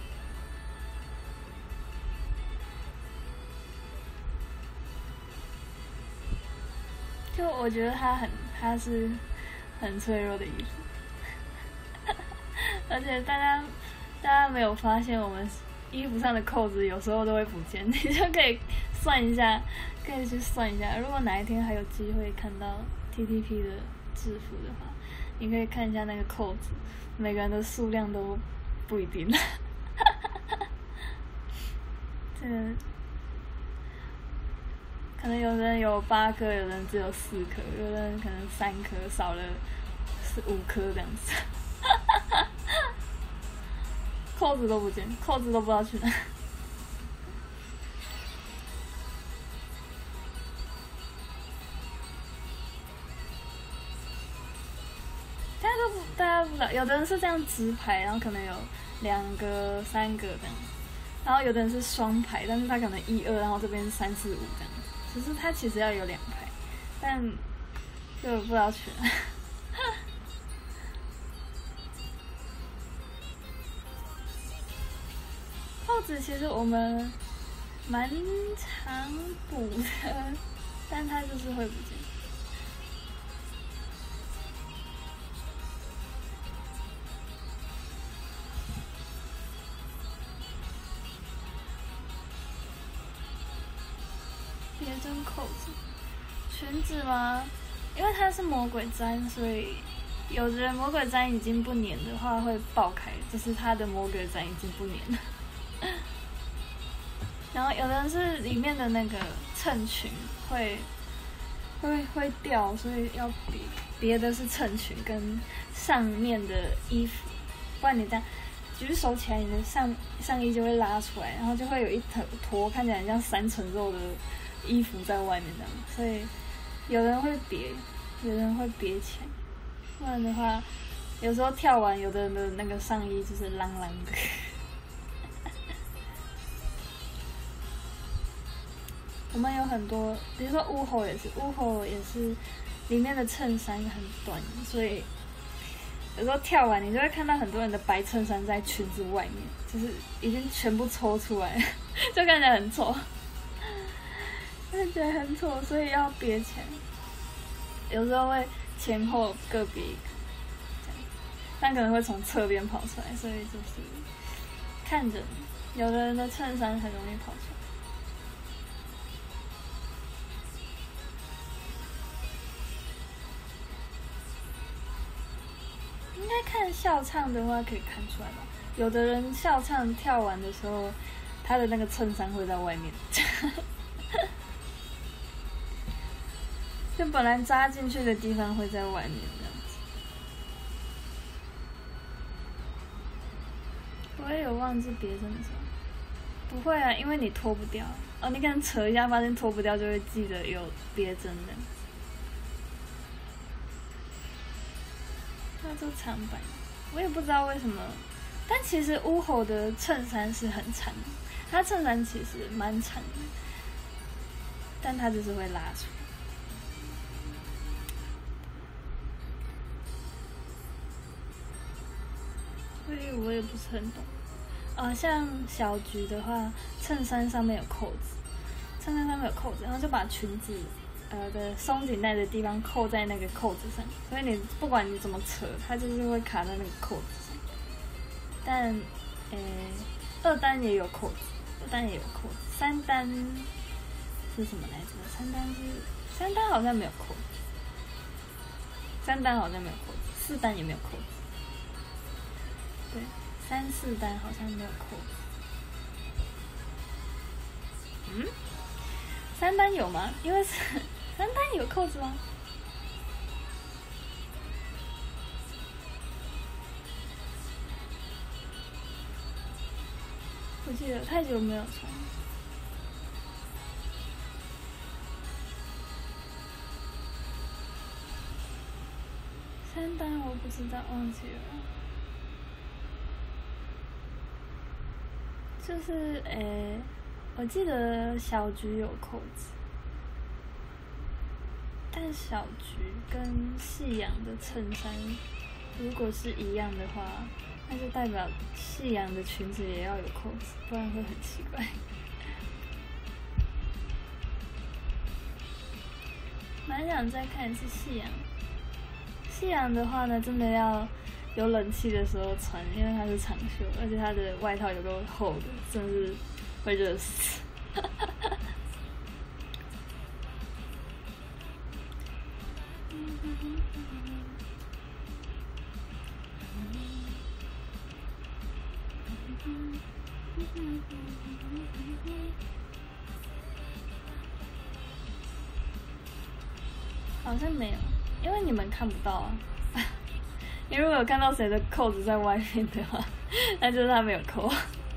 就我觉得它很，它是很脆弱的衣服，而且大家大家没有发现我们衣服上的扣子有时候都会不见，你就可以算一下，可以去算一下。如果哪一天还有机会看到 T T P 的制服的话，你可以看一下那个扣子，每个人的数量都不一定。这个可能有人有八颗，有人只有四颗，有人可能三颗，少了是五颗这样子。扣子都不见，扣子都不知道去哪。大家都不，大家不知道，有的人是这样直排，然后可能有两个、三个这样，然后有的人是双排，但是他可能一二，然后这边三四五这样，只是他其实要有两排，但就不知道去哪。扣子其实我们蛮常补的，但它就是会不见。别针扣子，裙子吗？因为它是魔鬼毡，所以有的人魔鬼毡已经不粘的话会爆开，就是它的魔鬼毡已经不粘了。然后有的人是里面的那个衬裙会会会掉，所以要别别的是衬裙跟上面的衣服，不然你这样举手起来，你的上上衣就会拉出来，然后就会有一坨坨看起来很像三层肉的衣服在外面这样，所以有人会别，有人会别起来，不然的话，有时候跳完，有的人的那个上衣就是啷啷的。我们有很多，比如说乌吼也是，乌吼也是里面的衬衫很短，所以有时候跳完你就会看到很多人的白衬衫在裙子外面，就是已经全部抽出来了，就看起来很丑，看起来很丑，所以要别起来。有时候会前后各别一个，这样，但可能会从侧边跑出来，所以就是看着，有的人的衬衫很容易跑出来。应该看笑唱的话可以看出来吧，有的人笑唱跳完的时候，他的那个衬衫会在外面，就本来扎进去的地方会在外面这样子。我也有忘记别针的时候，不会啊，因为你脱不掉哦，你可能扯一下发现脱不掉，就会记得有别针的。那就长版，我也不知道为什么，但其实乌吼的衬衫是很长的，它衬衫其实蛮长的，但它就是会拉出来。所以我也不是很懂。啊，像小菊的话，衬衫上面有扣子，衬衫上面有扣子，然后就把裙子呃的松紧带的地方扣在那个扣子上，所以你不管你怎么扯，它就是会卡在那个扣子上。但，诶，二单也有扣子，二单也有扣子，三单是什么来着？三单是三单好像没有扣子，三单好像没有扣子，四单也没有扣子。对，三四单好像没有扣子。嗯，三单有吗？因为三单有扣子吗？不记得，太久没有穿。三单我不知道，忘记了。就是诶、欸，我记得小橘有扣子，但小橘跟夕阳的衬衫如果是一样的话，那就代表夕阳的裙子也要有扣子，不然会很奇怪。蛮想再看一次夕阳。夕阳的话呢，真的要有冷气的时候穿，因为它是长袖，而且它的外套有够厚的，真的是会热死。好像没有，因为你们看不到啊。你如果有看到谁的扣子在外面的话，那就是他没有扣。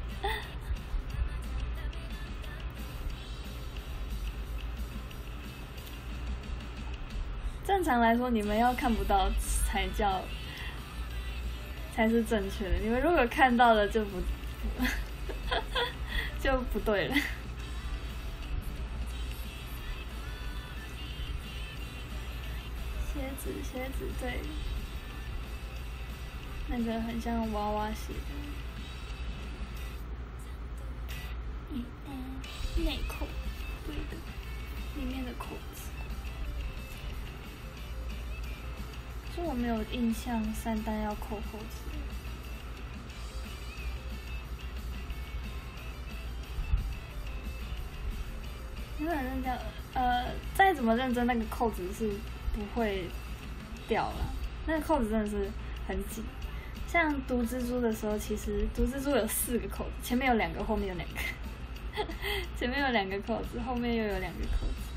正常来说，你们要看不到才叫才是正确的。你们如果看到了就不就不对了。鞋子，鞋子，对，那个很像娃娃鞋的。嗯嗯，内扣，对的，里面的扣子。就我没有印象三单要扣扣子。你很认真，呃，再怎么认真，那个扣子是不会掉了。那个扣子真的是很紧。像毒蜘蛛的时候，其实毒蜘蛛有四个扣子，前面有两个，后面有两个。前面有两个扣子，后面又有两个扣子。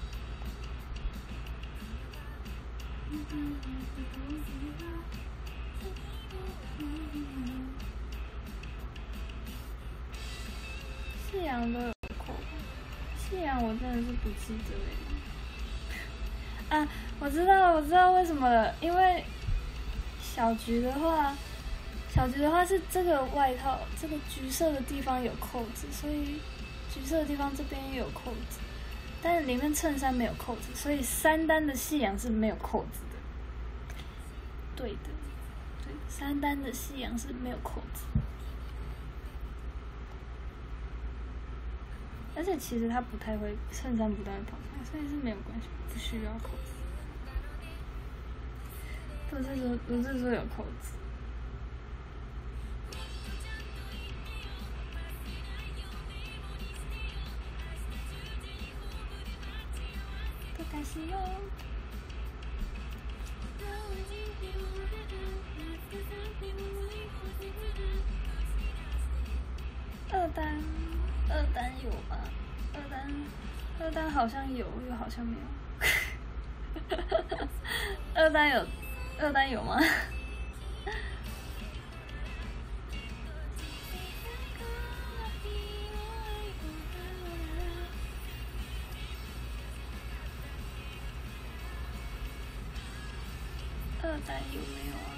夕阳都有扣，夕阳我真的是不记得了。啊，我知道，我知道为什么了，因为小橘的话，小橘的话是这个外套这个橘色的地方有扣子，所以橘色的地方这边也有扣子，但是里面衬衫没有扣子，所以三单的夕阳是没有扣子的。对的，对，三单的夕阳是没有扣子。而且其实它不太会，衬衫不太会跑出来，所以是没有关系，不需要扣子。不是说不是说有扣子。不开心哦。二单，二单有吧？二单，二单好像有，又好像没有。二单有，二单有吗？二单有没有啊？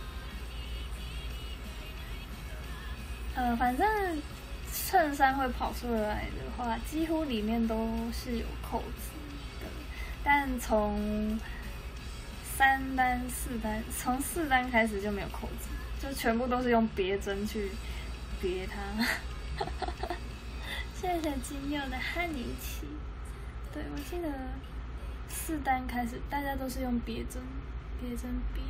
呃，反正衬衫会跑出来的话，几乎里面都是有扣子的，但从三单、四单，从四单开始就没有扣子，就全部都是用别针去别它。谢谢金佑的和你一起。对，我记得四单开始，大家都是用别针，别针别。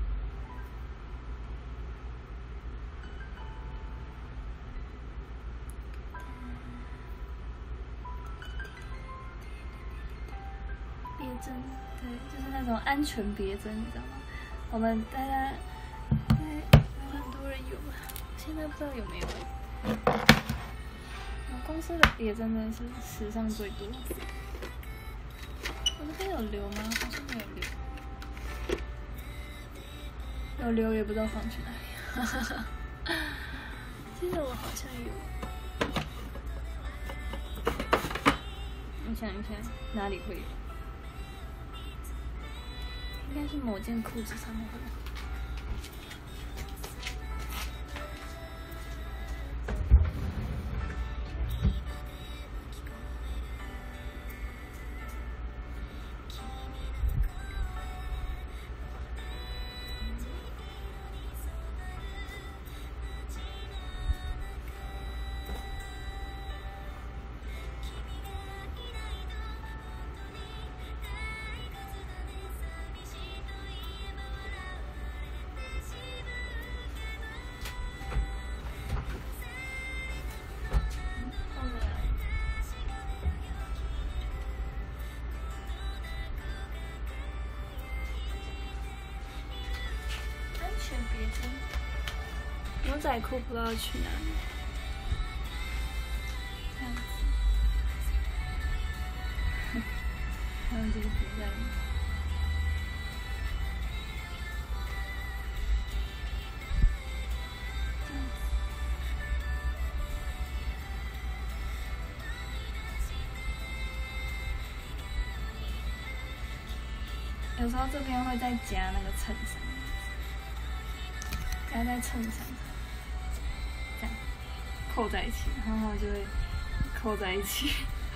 别针，对，就是那种安全别针，你知道吗？我们大家应该有很多人有吧？现在不知道有没有。我们公司的别针真的是史上最多。我这边有留吗？好像没有留。有留也不知道放去哪里。哈哈哈。记得我好像有。我想一下，哪里会有？应该是某件裤子上面会有。牛仔裤不知道去哪里，这样子，还有这个不在。有时候这边会再加那个衬衫，加在衬衫上。扣在一起，然后就会扣在一起。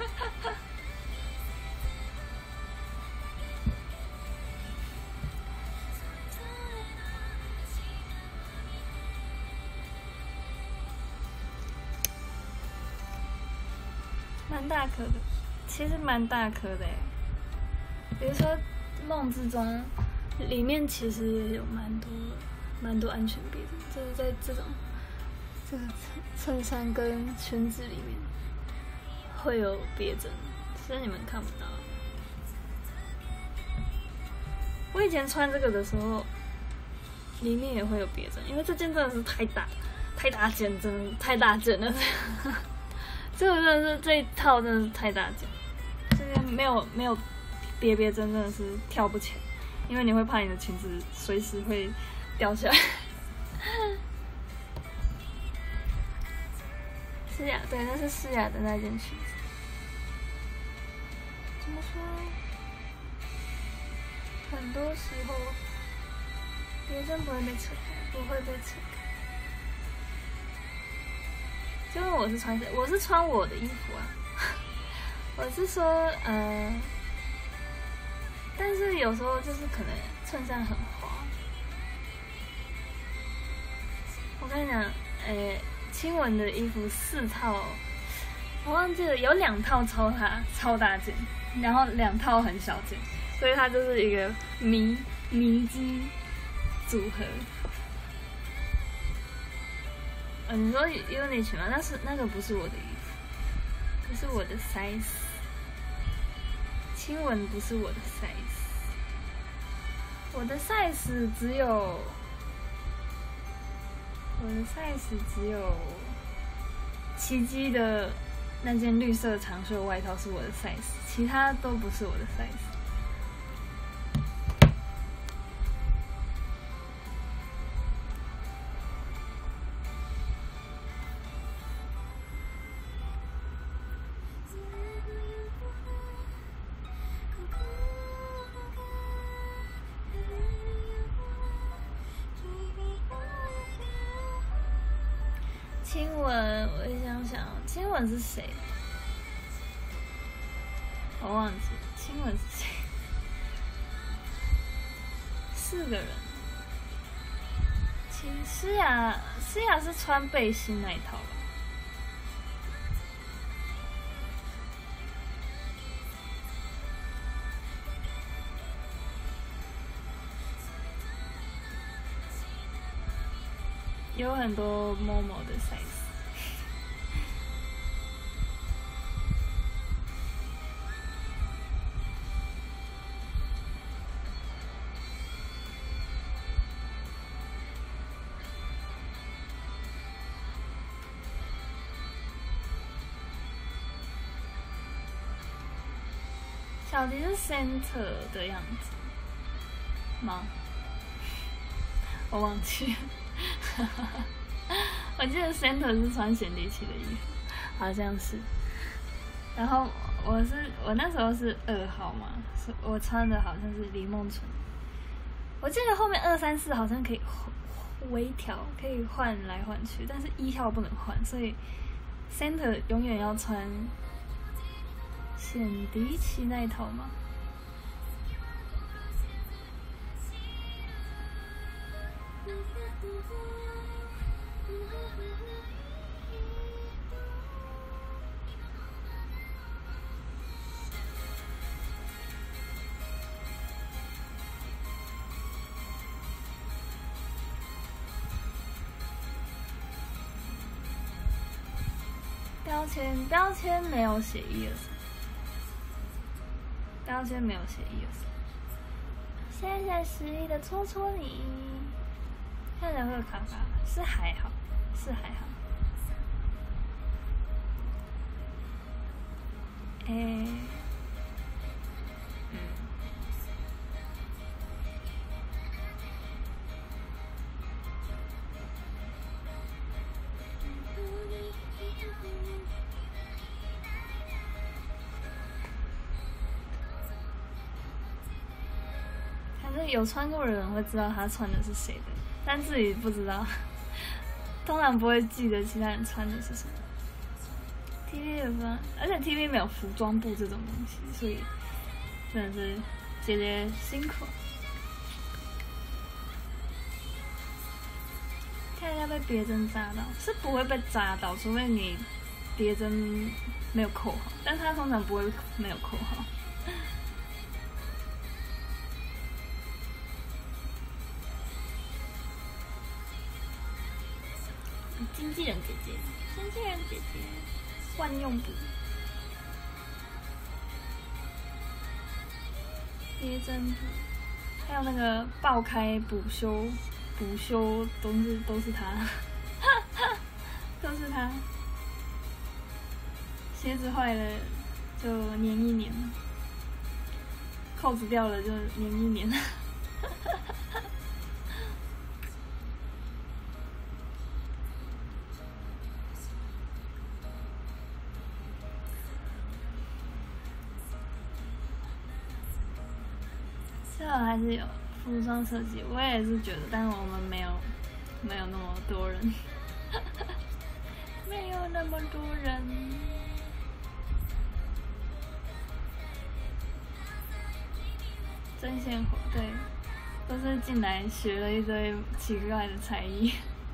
蛮大颗的，其实蛮大颗的诶。比如说梦之中，里面其实也有蛮多蛮多安全别的，就是在这种。这个衬衫跟裙子里面会有别针，所以你们看不到。我以前穿这个的时候，里面也会有别针，因为这件真的是太大，太大件，真的太大件了。这个真的是这一套真的是太大件，这边没有没有别别针真的是跳不起来，因为你会怕你的裙子随时会掉下来。诗雅，对，那是诗雅的那件裙子。怎么说？很多时候，别针不会被扯开，不会被扯开。就因为我是穿，我是穿我的衣服啊。我是说，呃，但是有时候就是可能衬衫很滑。我跟你讲，诶、欸。亲吻的衣服四套，我忘记了，有两套超大超大件，然后两套很小件，所以它就是一个迷迷机组合。呃，你说 Uniqlo 吗？那是那个不是我的衣服，不是我的 size。亲吻不是我的 size， 我的 size 只有。我的 size 只有奇迹的那件绿色长袖外套是我的 size， 其他都不是我的 size。亲吻，我想想，亲吻是谁？我忘记了，亲吻是谁？四个人。其实诗雅，诗雅是穿背心那一套吧？ 有很多 Momo 的 size。小迪是 center 的样子吗？我忘记了，我记得 center 是穿显迪奇的衣服，好像是。然后我是我那时候是二号嘛，是我穿的好像是李梦纯。我记得后面二三四好像可以微调，可以换来换去，但是一号不能换，所以 center 永远要穿显迪奇那一套吗？标签标签没有写一二三，标签没有写一二三。谢谢十一的戳戳你，看起来会有卡卡，是还好，是还好。诶、欸，嗯。有穿过的人会知道他穿的是谁的，但自己不知道，通常不会记得其他人穿的是什么。T V 有分，而且 T V 没有服装部这种东西，所以真的是姐姐辛苦。看一下被别针扎到，是不会被扎到，除非你别针没有扣好，但它通常不会没有扣好。经纪人姐姐，经纪人姐姐，万用补，别针补，还有那个爆开补修，补修都是都是他，都是他。鞋子坏了就粘一粘，扣子掉了就粘一粘。这还是有服装设计，我也是觉得，但是我们没有没有那么多人，没有那么多人。针线活，对，都是进来学了一堆奇怪的才艺。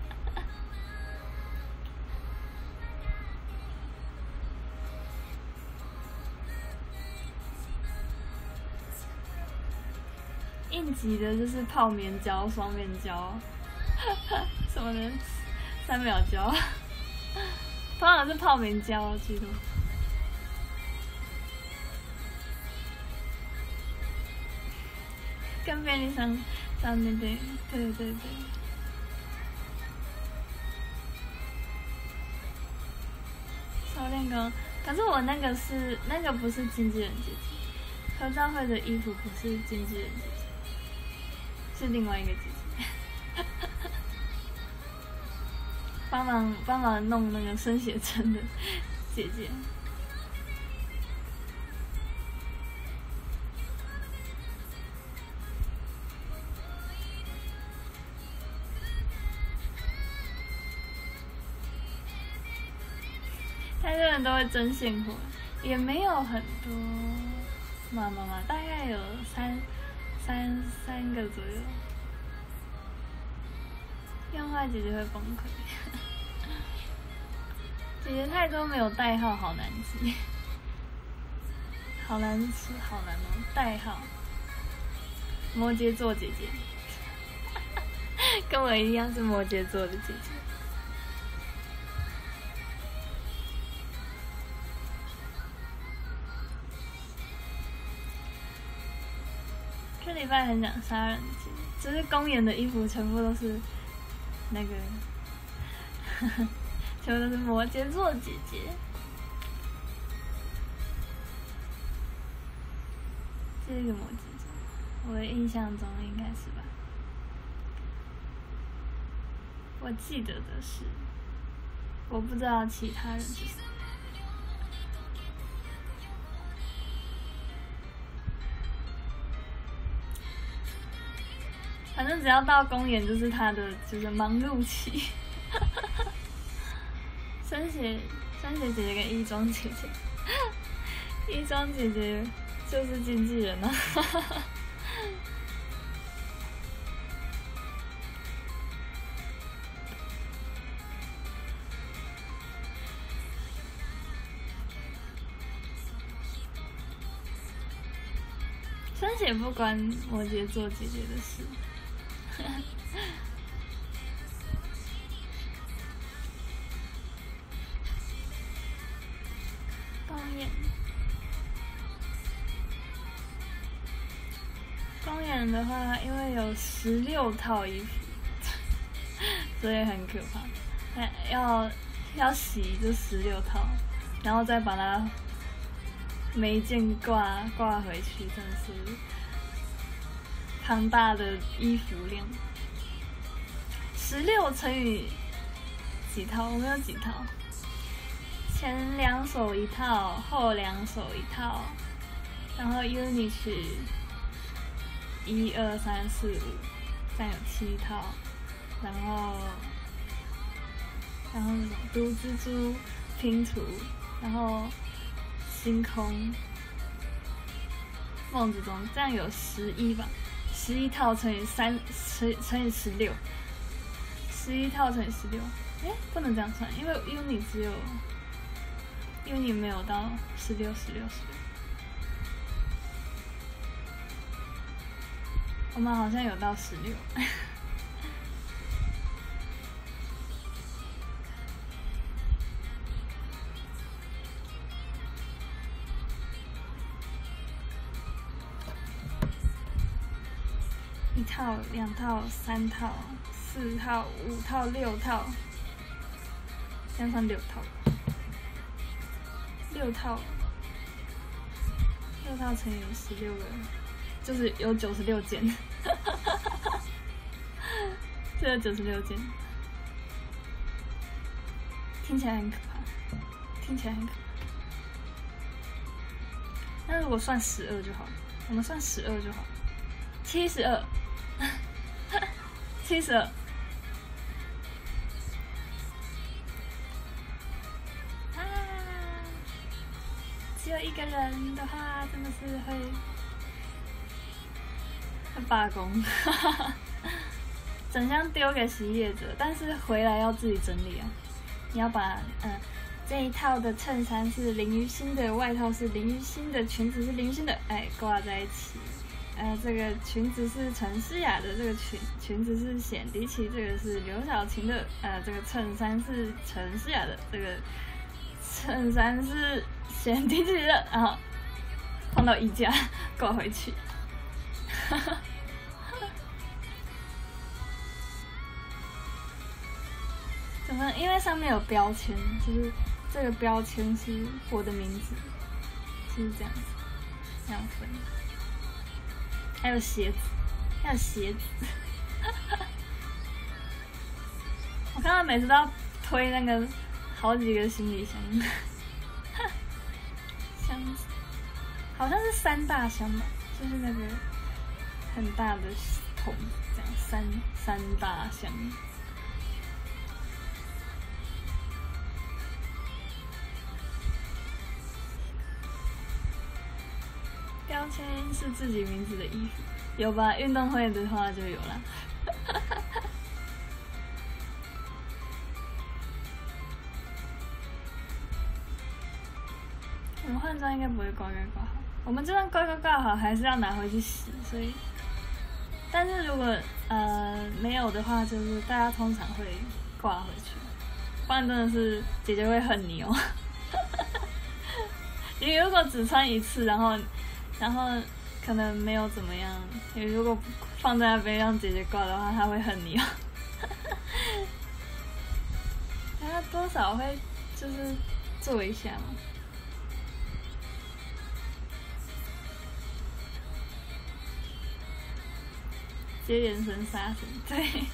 应急的就是泡棉胶、双面胶，什么的，三秒胶，通常是泡棉胶居多。跟便利商上面对对对对。手链工，可是我那个是那个不是经纪人姐姐，合照会的衣服不是经纪人姐姐。是另外一个姐姐，帮忙帮忙弄那个生写真的姐姐。太多人都会针线活，也没有很多，妈妈妈大概有三。三三个左右，用坏姐姐会崩溃。姐姐太多没有代号，好难记，好难吃，好难哦。代号，摩羯座姐姐， 跟我一样是摩羯座的姐姐。这礼拜很想杀人节，只是公演的衣服全部都是那个，呵呵全部都是摩羯座姐姐。这个摩羯座，我的印象中应该是吧？我记得的是，我不知道其他人是谁。反正只要到公演，就是他的就是忙碌期。山血山血姐姐跟一庄姐姐，一庄姐姐就是经纪人啊。山血不关摩羯座姐姐的事。公演，公演的话，因为有十六套衣服，所以很可怕。要要洗这十六套，然后再把它每一件挂挂回去，真的是庞大的衣服量。十六乘以几套？我们有几套？前两手一套，后两手一套，然后 unit 一二三四五，这样有七套，然后然后那种毒蜘蛛拼图，然后星空梦之中，这样有十一吧？十一套乘以三乘乘以十六，十一套乘以十六，哎，不能这样算，因为 unit 只有 unit 没有到十六十六十六，我们好像有到十六。一套、两套、三套、四套、五套、六套，这样算六套。六套，六套乘以十六个，就是有九十六件。这有九十六件，听起来很可怕，听起来很可怕。那如果算十二就好，我们算十二就好，七十二。七十二，啊！只有一个人的话，真的是会会罢工。整箱丢给洗衣业者，但是回来要自己整理啊。你要把嗯、呃、这一套的衬衫是林于心的，外套是林于心的，裙子是林于心的，哎，挂在一起。呃，这个裙子是陈诗雅的，这个裙裙子是显迪奇，这个是刘晓晴的，呃，这个衬衫是陈诗雅的，这个衬衫是显迪奇的，然后放到衣架挂回去。怎么？因为上面有标签，就是这个标签是我的名字，就是这样子，这样分。还有鞋子，还有鞋子。我看到每次都要推那个好几个行李箱，箱子好像是三大箱吧，就是那个很大的桶，这样三三大箱。标签是自己名字的衣服，有吧？运动会的话就有了。我们换装应该不会乖乖挂好，我们就算乖乖挂好，还是要拿回去洗。所以，但是如果呃没有的话，就是大家通常会挂回去，不然真的是姐姐会恨你哦。你如果只穿一次，然后然后可能没有怎么样，你如果放在那边让姐姐挂的话，她会恨你哦。她多少会就是做一下嘛。接连声杀神，对。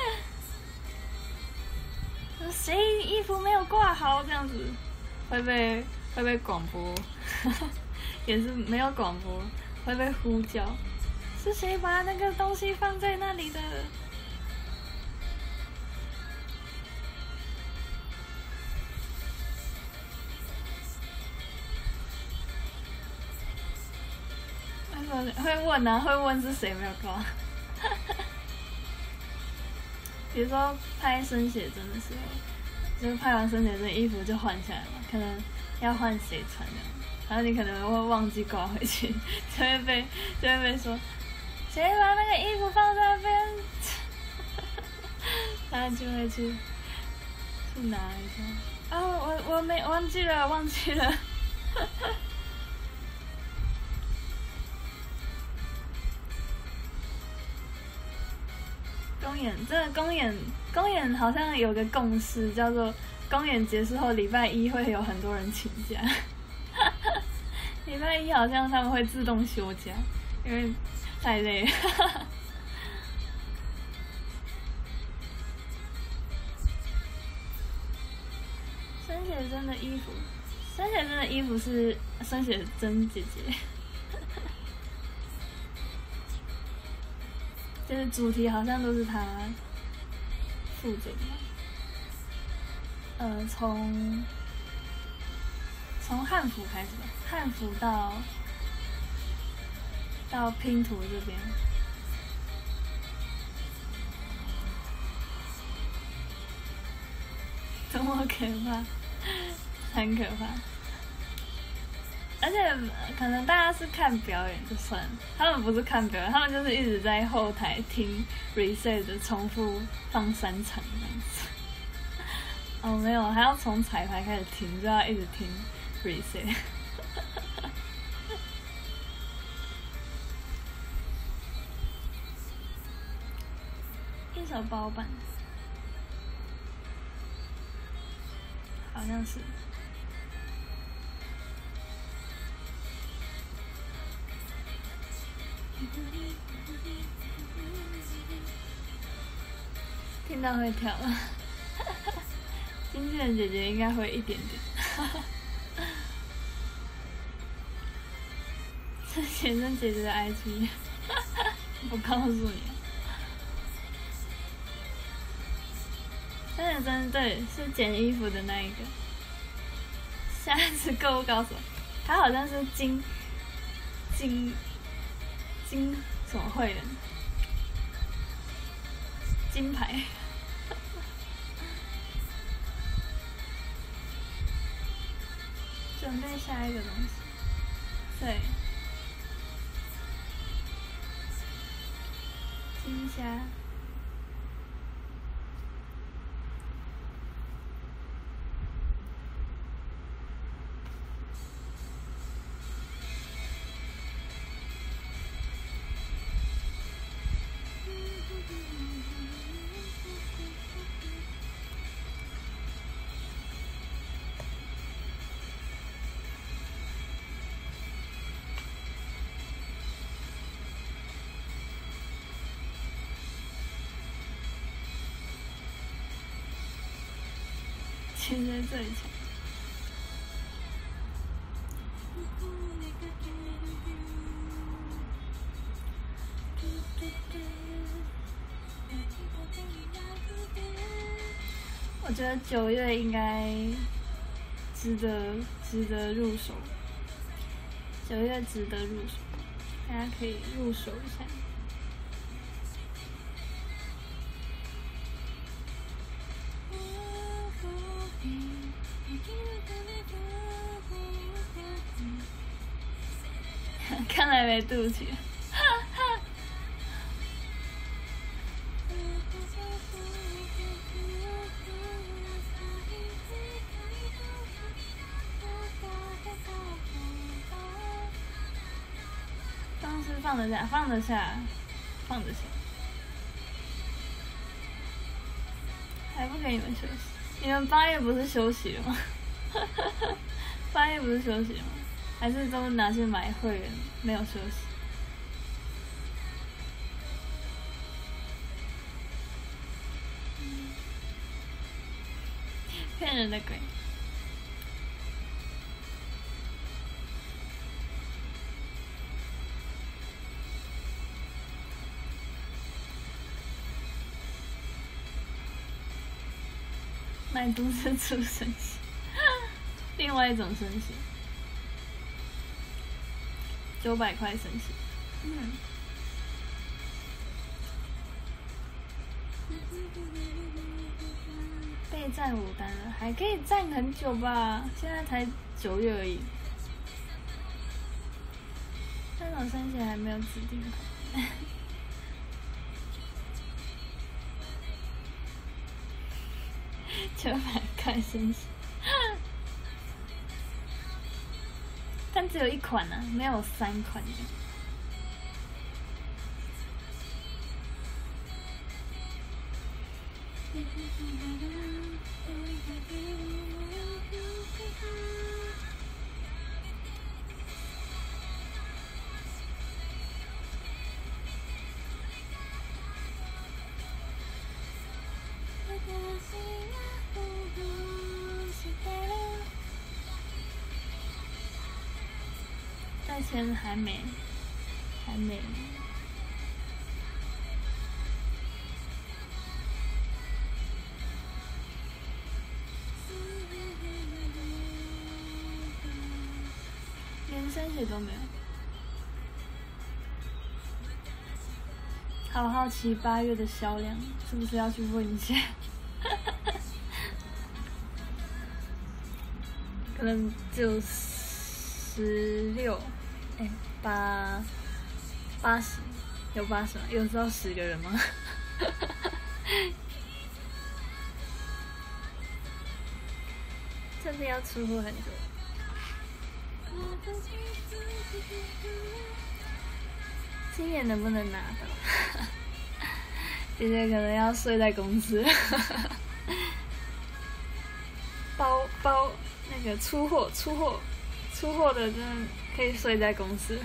谁衣服没有挂好这样子，会被会被广播，也是没有广播，会被呼叫，是谁把那个东西放在那里的？会问啊，会问是谁没有挂。比如说拍生写真的时候，就是拍完生写真衣服就换下来嘛，可能要换谁穿的，然后你可能会忘记挂回去，就会被就会被说谁把那个衣服放在那边，然后就会去去拿一下。哦，我我没忘记了，忘记了。公演真的公演公演好像有个共识，叫做公演结束后礼拜一会有很多人请假。礼拜一好像他们会自动休假，因为太累了。生写真的衣服，生写真的衣服是生写真姐姐。就是主题好像都是他负责的，呃，从从汉服开始吧，汉服到到拼图这边，多么可怕，很可怕。而且可能大家是看表演就算了，他们不是看表演，他们就是一直在后台听 reset 的重复放三场这样子。哦，没有，还要从彩排开始听，就要一直听 reset。一手包办，好像是。听到会跳了，经纪人姐姐应该会一点点。是写真姐姐的 I G， 我告诉你，真的真的对，是捡衣服的那一个。下次购物告诉我，他好像是金金金什么会员，金牌。准备下一个东西，对，金虾。现在最强。我觉得九月应该值得值得入手，九月值得入手，大家可以入手一下。看来没肚脐。 公司放得下，放得下，放得下，还不给你们休息？你们八月不是休息了吗？八月不是休息了吗？还是都拿去买会员，没有休息？骗人的鬼！买都是出生血，另外一种生血，九百块生血。嗯。被占五单了，还可以占很久吧？现在才九月而已。那种生血还没有指定款。九百块生血，但只有一款呢、啊，没有三款的。在签还没，还没。连生血都没有，好好奇八月的销量，是不是要去问一下？可能只有十六，哎，八八十，有八十吗？有知道十个人吗？这次要出货很多。今年能不能拿到？姐姐可能要睡在公司。包包那个出货出货出货的，真的可以睡在公司。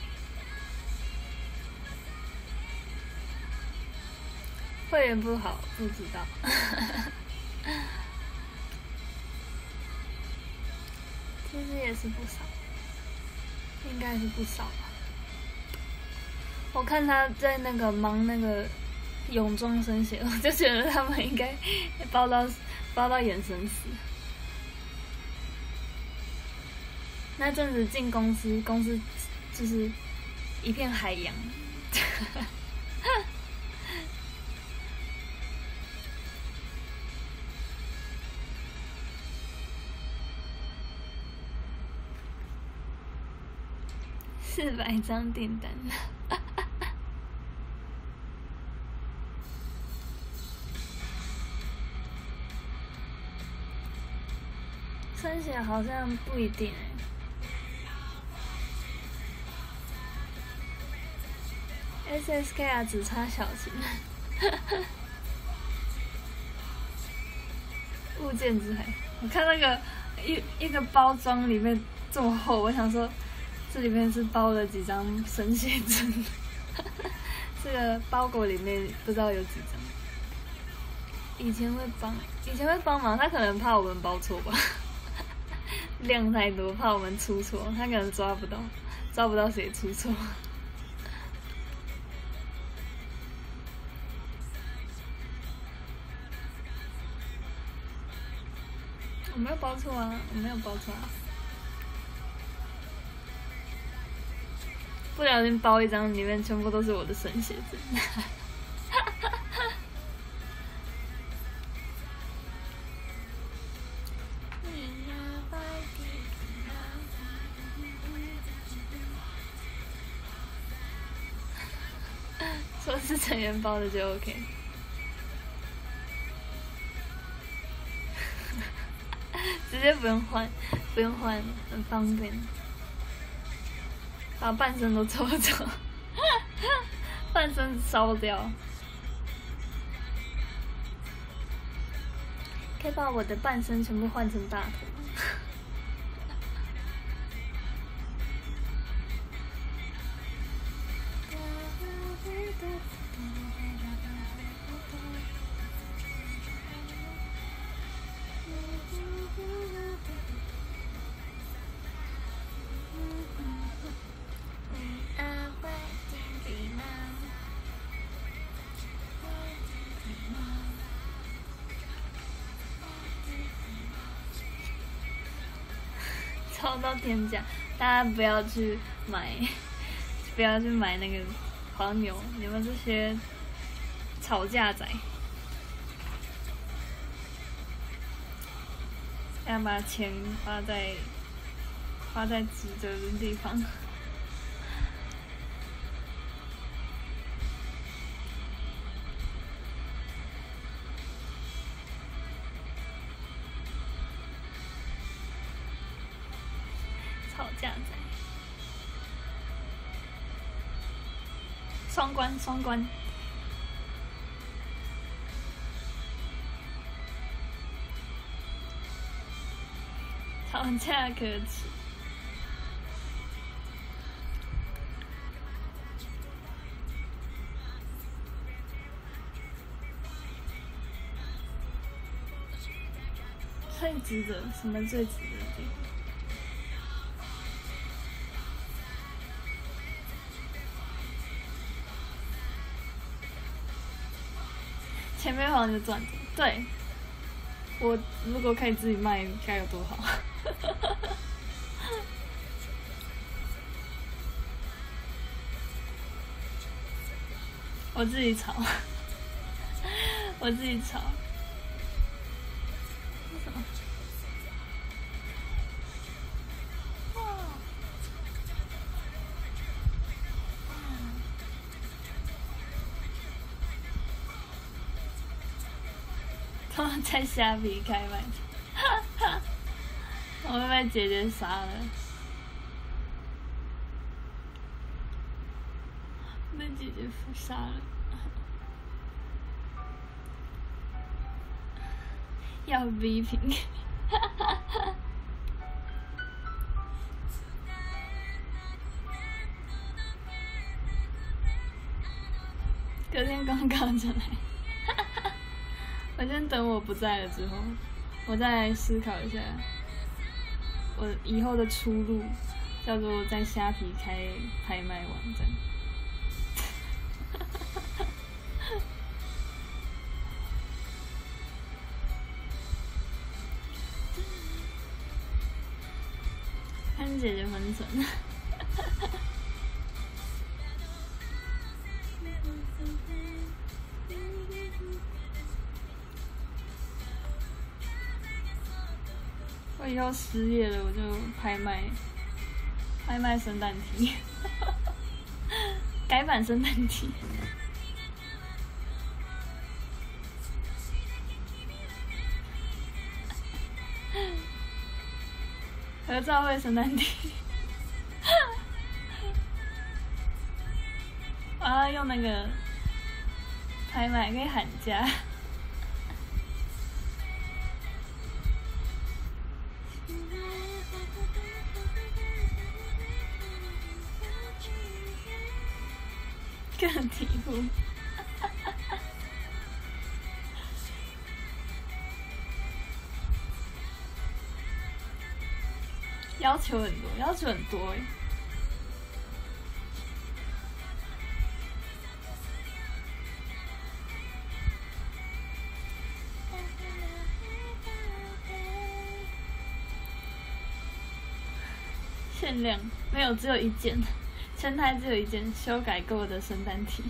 会员不好，不知道。其实也是不少，应该是不少吧。我看他在那个忙那个泳装生血，我就觉得他们应该包到包到眼神死。那阵子进公司，公司就是一片海洋。四百张订单，生血好像不一定哎、欸。S S K 啊，只差小型。物件之海，我看那个一一个包装里面这么厚，我想说。这里面是包了几张生血针，这个包裹里面不知道有几张。以前会帮，以前会帮忙，他可能怕我们包错吧，量太多，怕我们出错，他可能抓不到，抓不到谁出错。我没有包错啊，我没有包错啊。不小心包一张，里面全部都是我的生血针。说是成员包的就 OK。直接不用换，不用换，很方便。 把半身都抽走，半身烧掉。可以把我的半身全部换成大头。超到天价，大家不要去买，不要去买那个黄牛，你们这些吵架仔，要把钱花在花在值得的地方。吵架仔，双关双关，吵架可耻。最值得什么最值得的地方？前面黄牛赚钱，对，我如果可以自己卖，该有多好！我自己炒，我自己炒。什么？他们在虾皮开卖场，我会被姐姐杀了，被姐姐杀了。要逼平。隔天公告出来。我先等我不在了之后，我再来思考一下，我以后的出路叫做在虾皮开拍卖网站。看姐姐分成。我以后失业了，我就拍卖，拍卖圣诞题，改版圣诞题。合照会圣诞题。我要用那个拍卖可以喊价。个体户，要求很多，要求很多哎。限量没有，只有一件。全台只有一件修改过的圣诞题，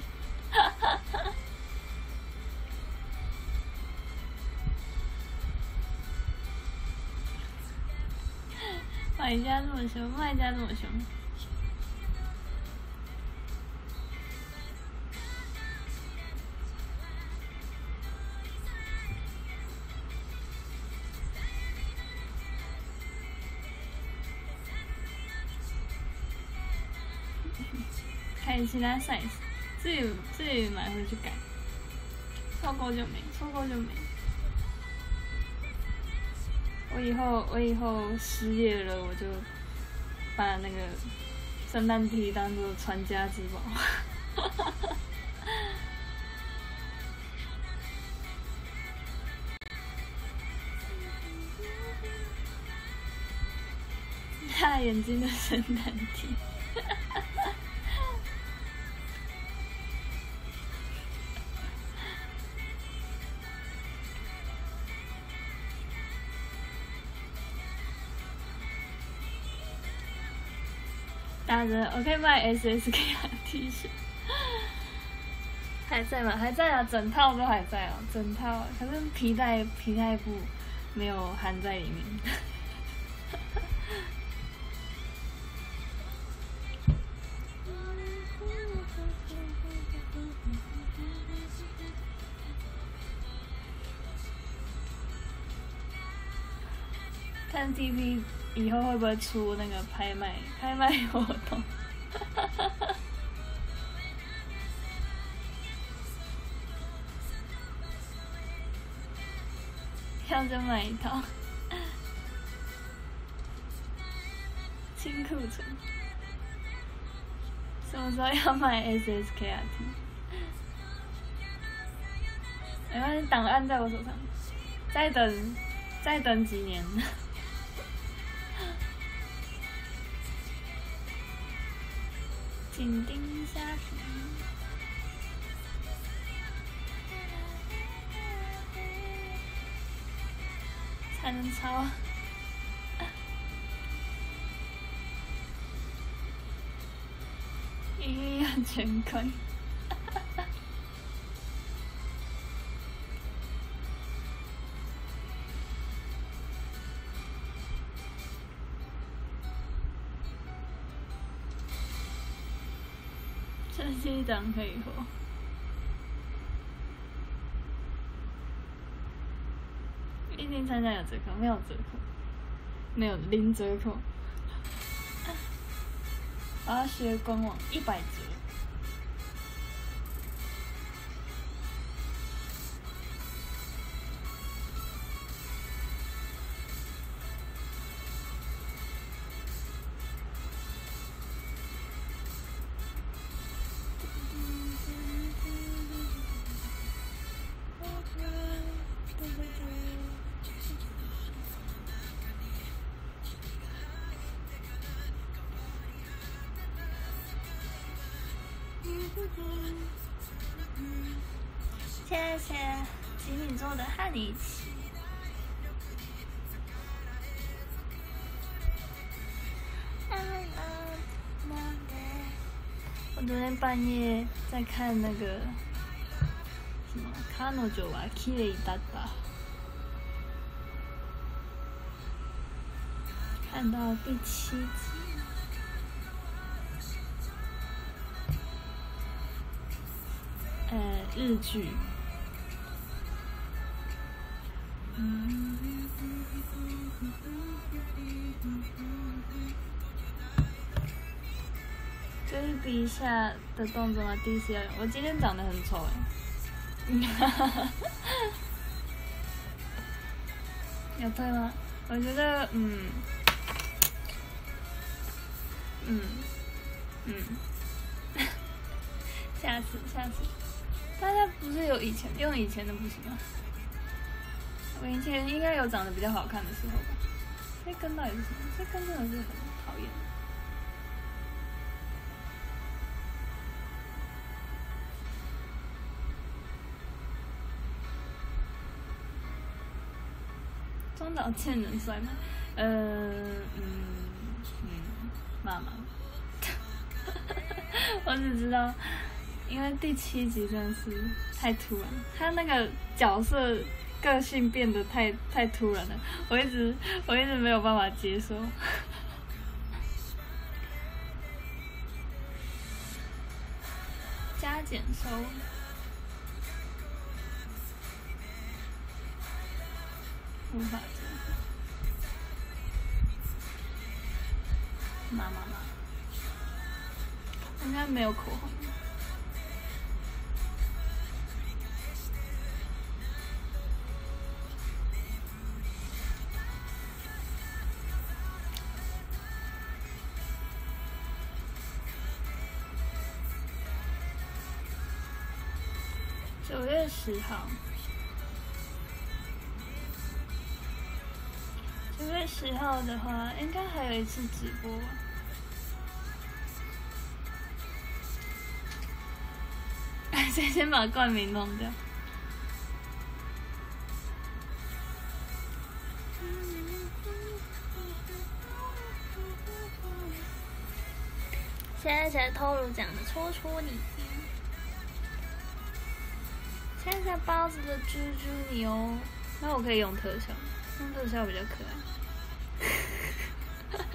买家这么凶，卖家这么凶。 改其他 size， 自己自己买回去改，错过就没，错过就没。我以后我以后失业了，我就把那个圣诞 T 当做传家之宝。大眼睛的圣诞 T。打折，我可以卖 S S K R T 恤，还在吗？还在啊，整套都还在哦，整套。可是皮带皮带布没有含在里面。看 T P 以后会不会出那个拍卖拍卖活动？要就买一套，清库存。什么时候要卖 S S K R T？ 没关系，档案在我手上，再等再等几年。紧盯虾皮，才能抄。一样全关。这一张可以活。一定参加有折扣，没有折扣，没有零折扣。我要学官网一百折。谢谢吉米做的和你一起。我昨天半夜在看那个什么《彼女は綺麗だった》，看到第七集。呃，日剧。嗯。这是比一下的动作吗？第一次要用。我今天长得很丑哎。有对吗？我觉得，嗯，嗯，嗯。下次，下次。大家不是有以前用以前的不行吗？我以前应该有长得比较好看的时候吧。这根到底是什么？这根真的是很讨厌。中岛健人帅吗？呃，嗯嗯，妈妈。我只知道。因为第七集真的是太突然，他那个角色个性变得太太突然了，我一直我一直没有办法接受。加减收，无法接受。妈妈妈。 应该没有口红。九月十号，九月十号的话，应该还有一次直播吧。先先把冠名弄掉。现在才透露讲的戳戳你。现在包子的猪猪你哦，那我可以用特效，用特效比较可爱。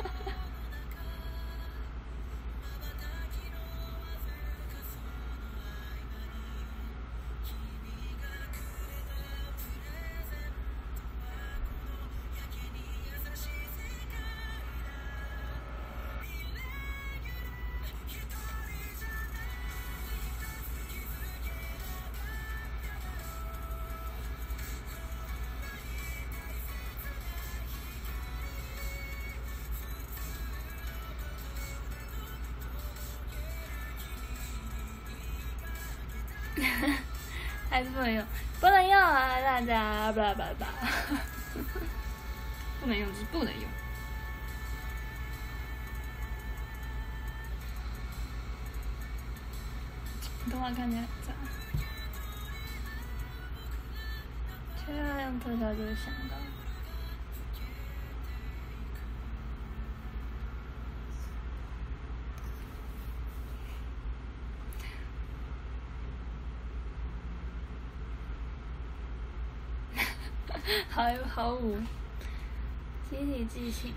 还是不能用，不能用啊！大家，巴拉巴拉巴拉，不能用就是不能用。动画看起来很赞，却要用特效就会想到。毫毫无集体记性。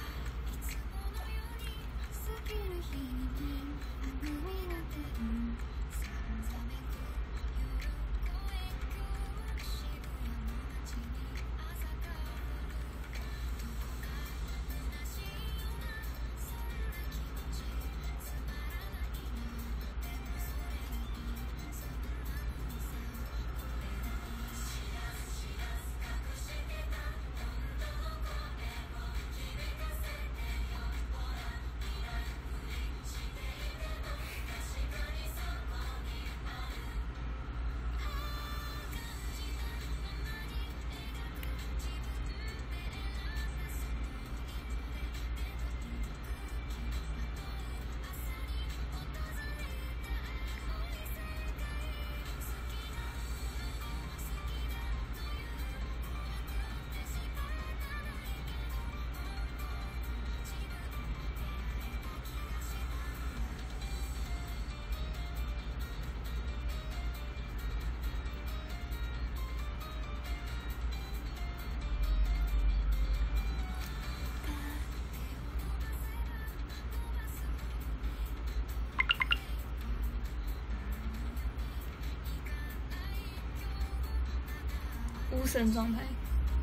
无神状态，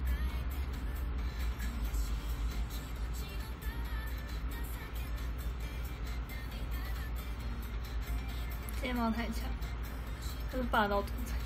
睫毛太强，他是霸道总裁。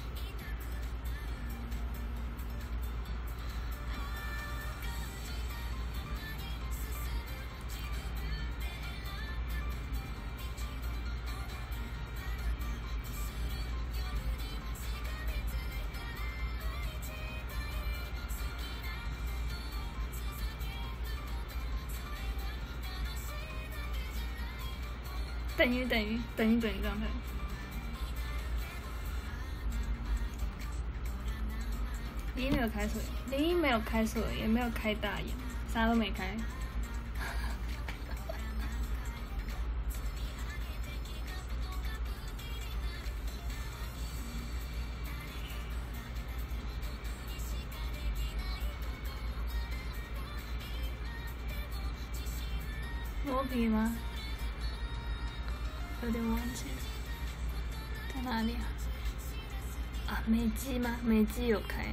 等于等于等于等于状态。零一没有开锁，零一没有开锁，也没有开大眼，啥都没开。磨皮吗？有点忘记了，在哪里啊？啊，美肌吗？美肌有开。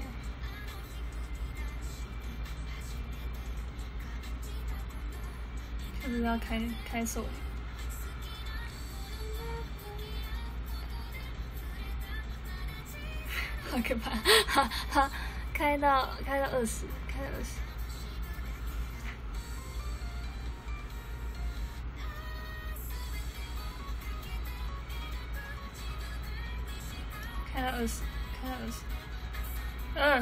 是不是要开开手？ 好可怕，哈哈，开到开到二十，开到二十，开到二十，开到二十，嗯。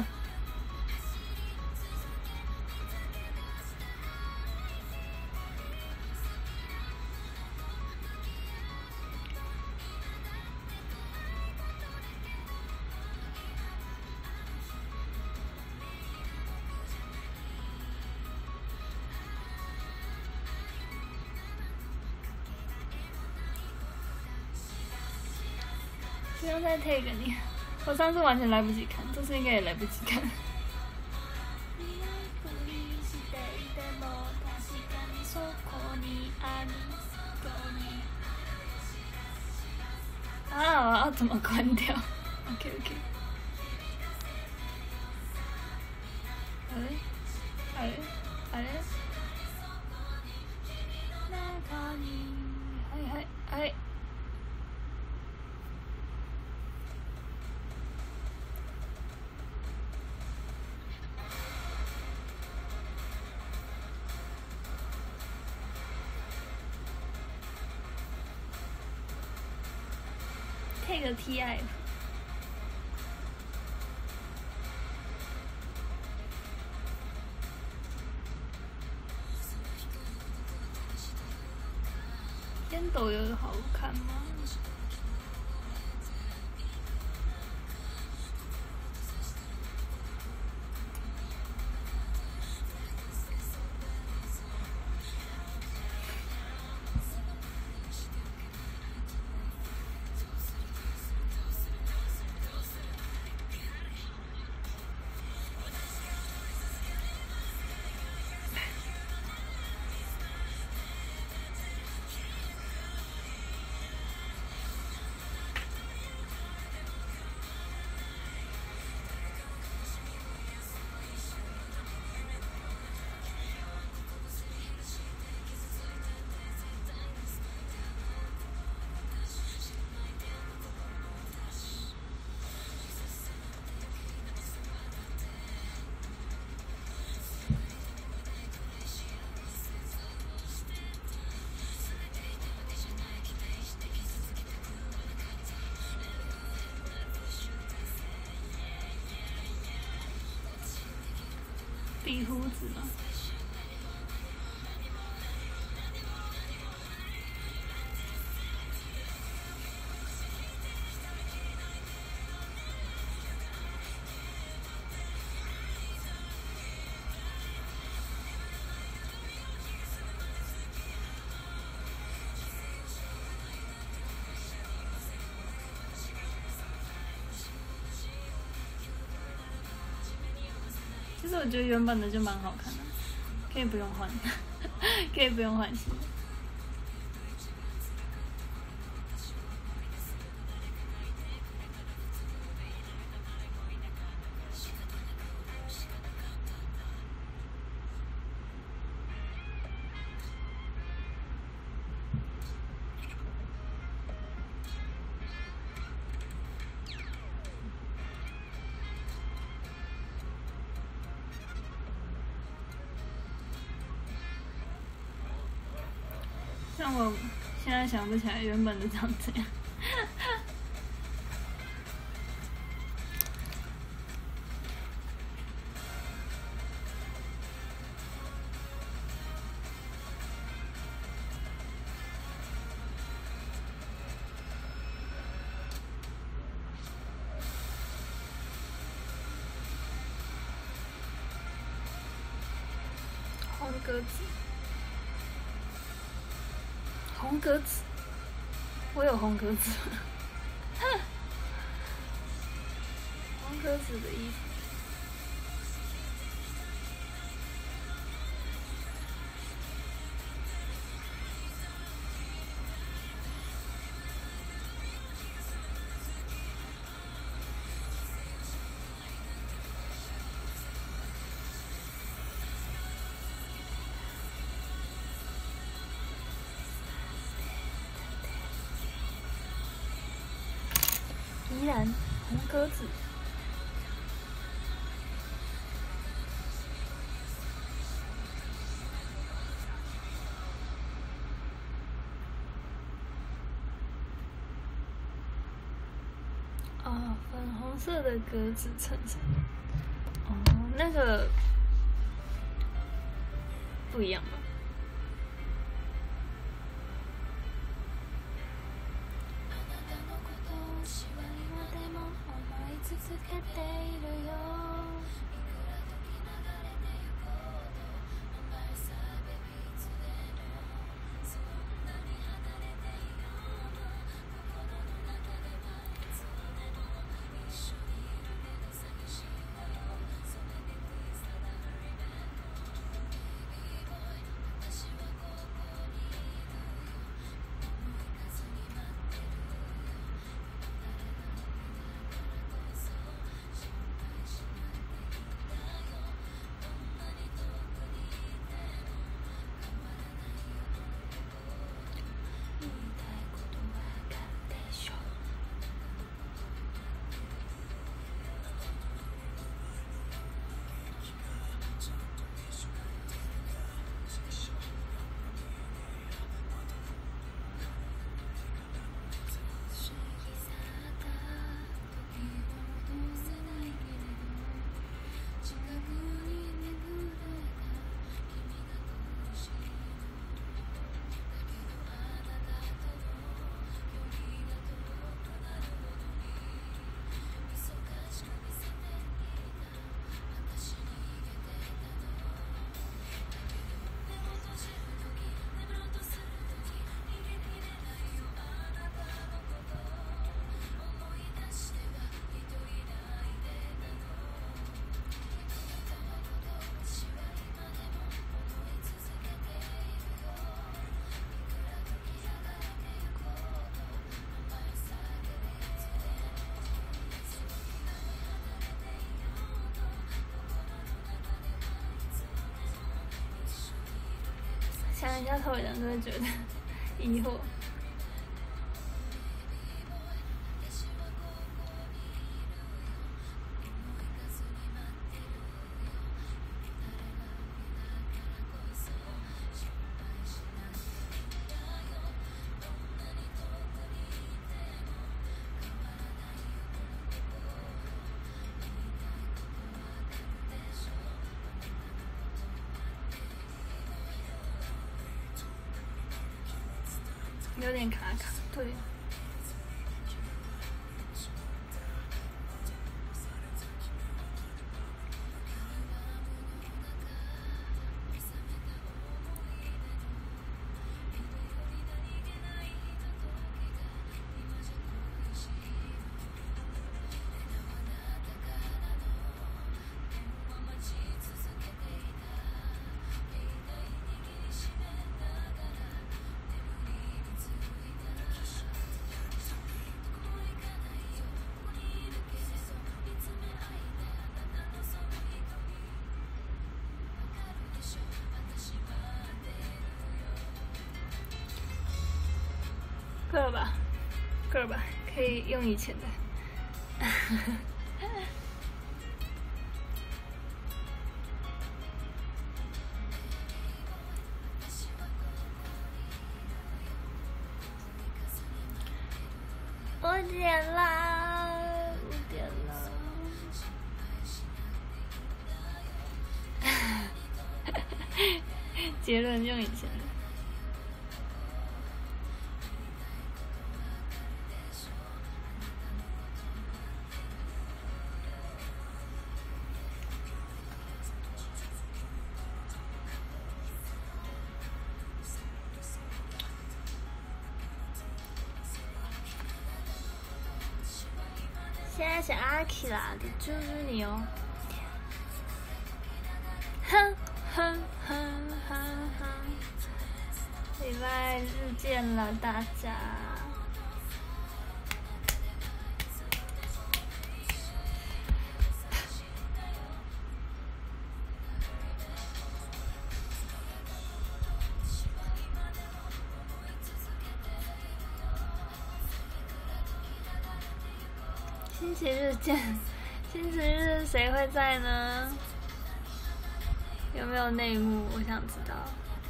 不用再 take 你，我上次完全来不及看，这次应该也来不及看。啊，我要怎么关掉 ？OK OK。あれあれあれ？中にはいはいはい。take T F。天斗有好看吗？比胡子吗？其实我觉得原本的就蛮好看的，可以不用换，可以不用换新的。像我现在想不起来原本的长怎样。红格子。红格子，我有红格子，红格子的衣服。依然红鸽子， 粉红色的格子衬衫。哦，那个不一样吧？想一下头的人都会觉得疑惑。有点卡卡，对。够了吧，够了吧，可以用以前的。五点啦，五点了。结论用以前的。现在是阿 K 啦的祝福你哦！哼哼哼哼哼，礼拜日见了大家。星期日见，星期日谁会在呢？有没有内幕？我想知道。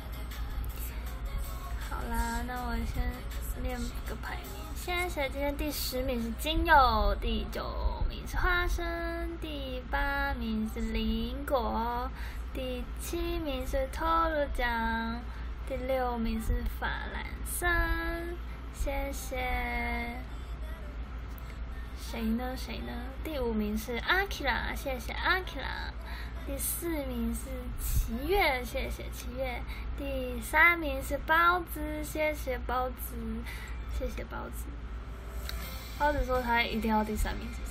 好啦，那我先练个排名。现在谁今天第十名是金佑，第九名是花生，第八名是苹果，第七名是头颅酱，第六名是法兰森。谢谢。谁呢？谁呢？第五名是阿基拉，谢谢阿基拉。第四名是七月，谢谢七月。第三名是包子，谢谢包子，谢谢包子。包子说他一定要第三名，是不是？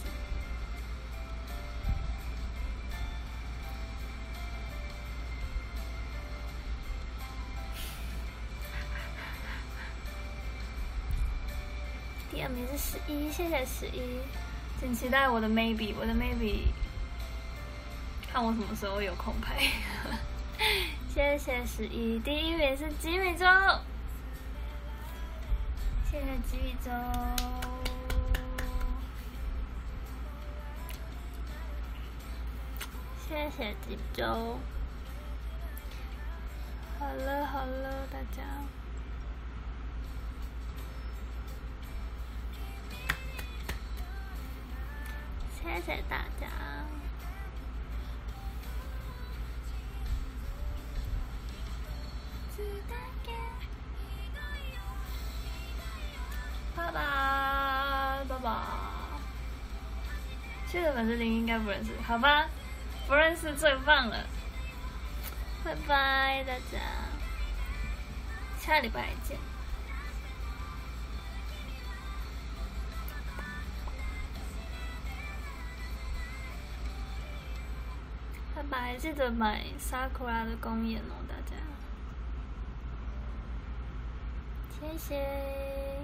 第二名是十一，谢谢十一。请期待我的 maybe， 我的 maybe， 看我什么时候有空拍。谢谢十一。第一名是吉米周，谢谢吉米周。谢谢吉米周。好了好了，大家。谢谢大家，拜拜拜拜。这个粉丝零应该不认识，好吧，不认识最棒了。拜拜大家，下礼拜见。拜拜，记得买 Sakura 的公演哦，大家，谢谢。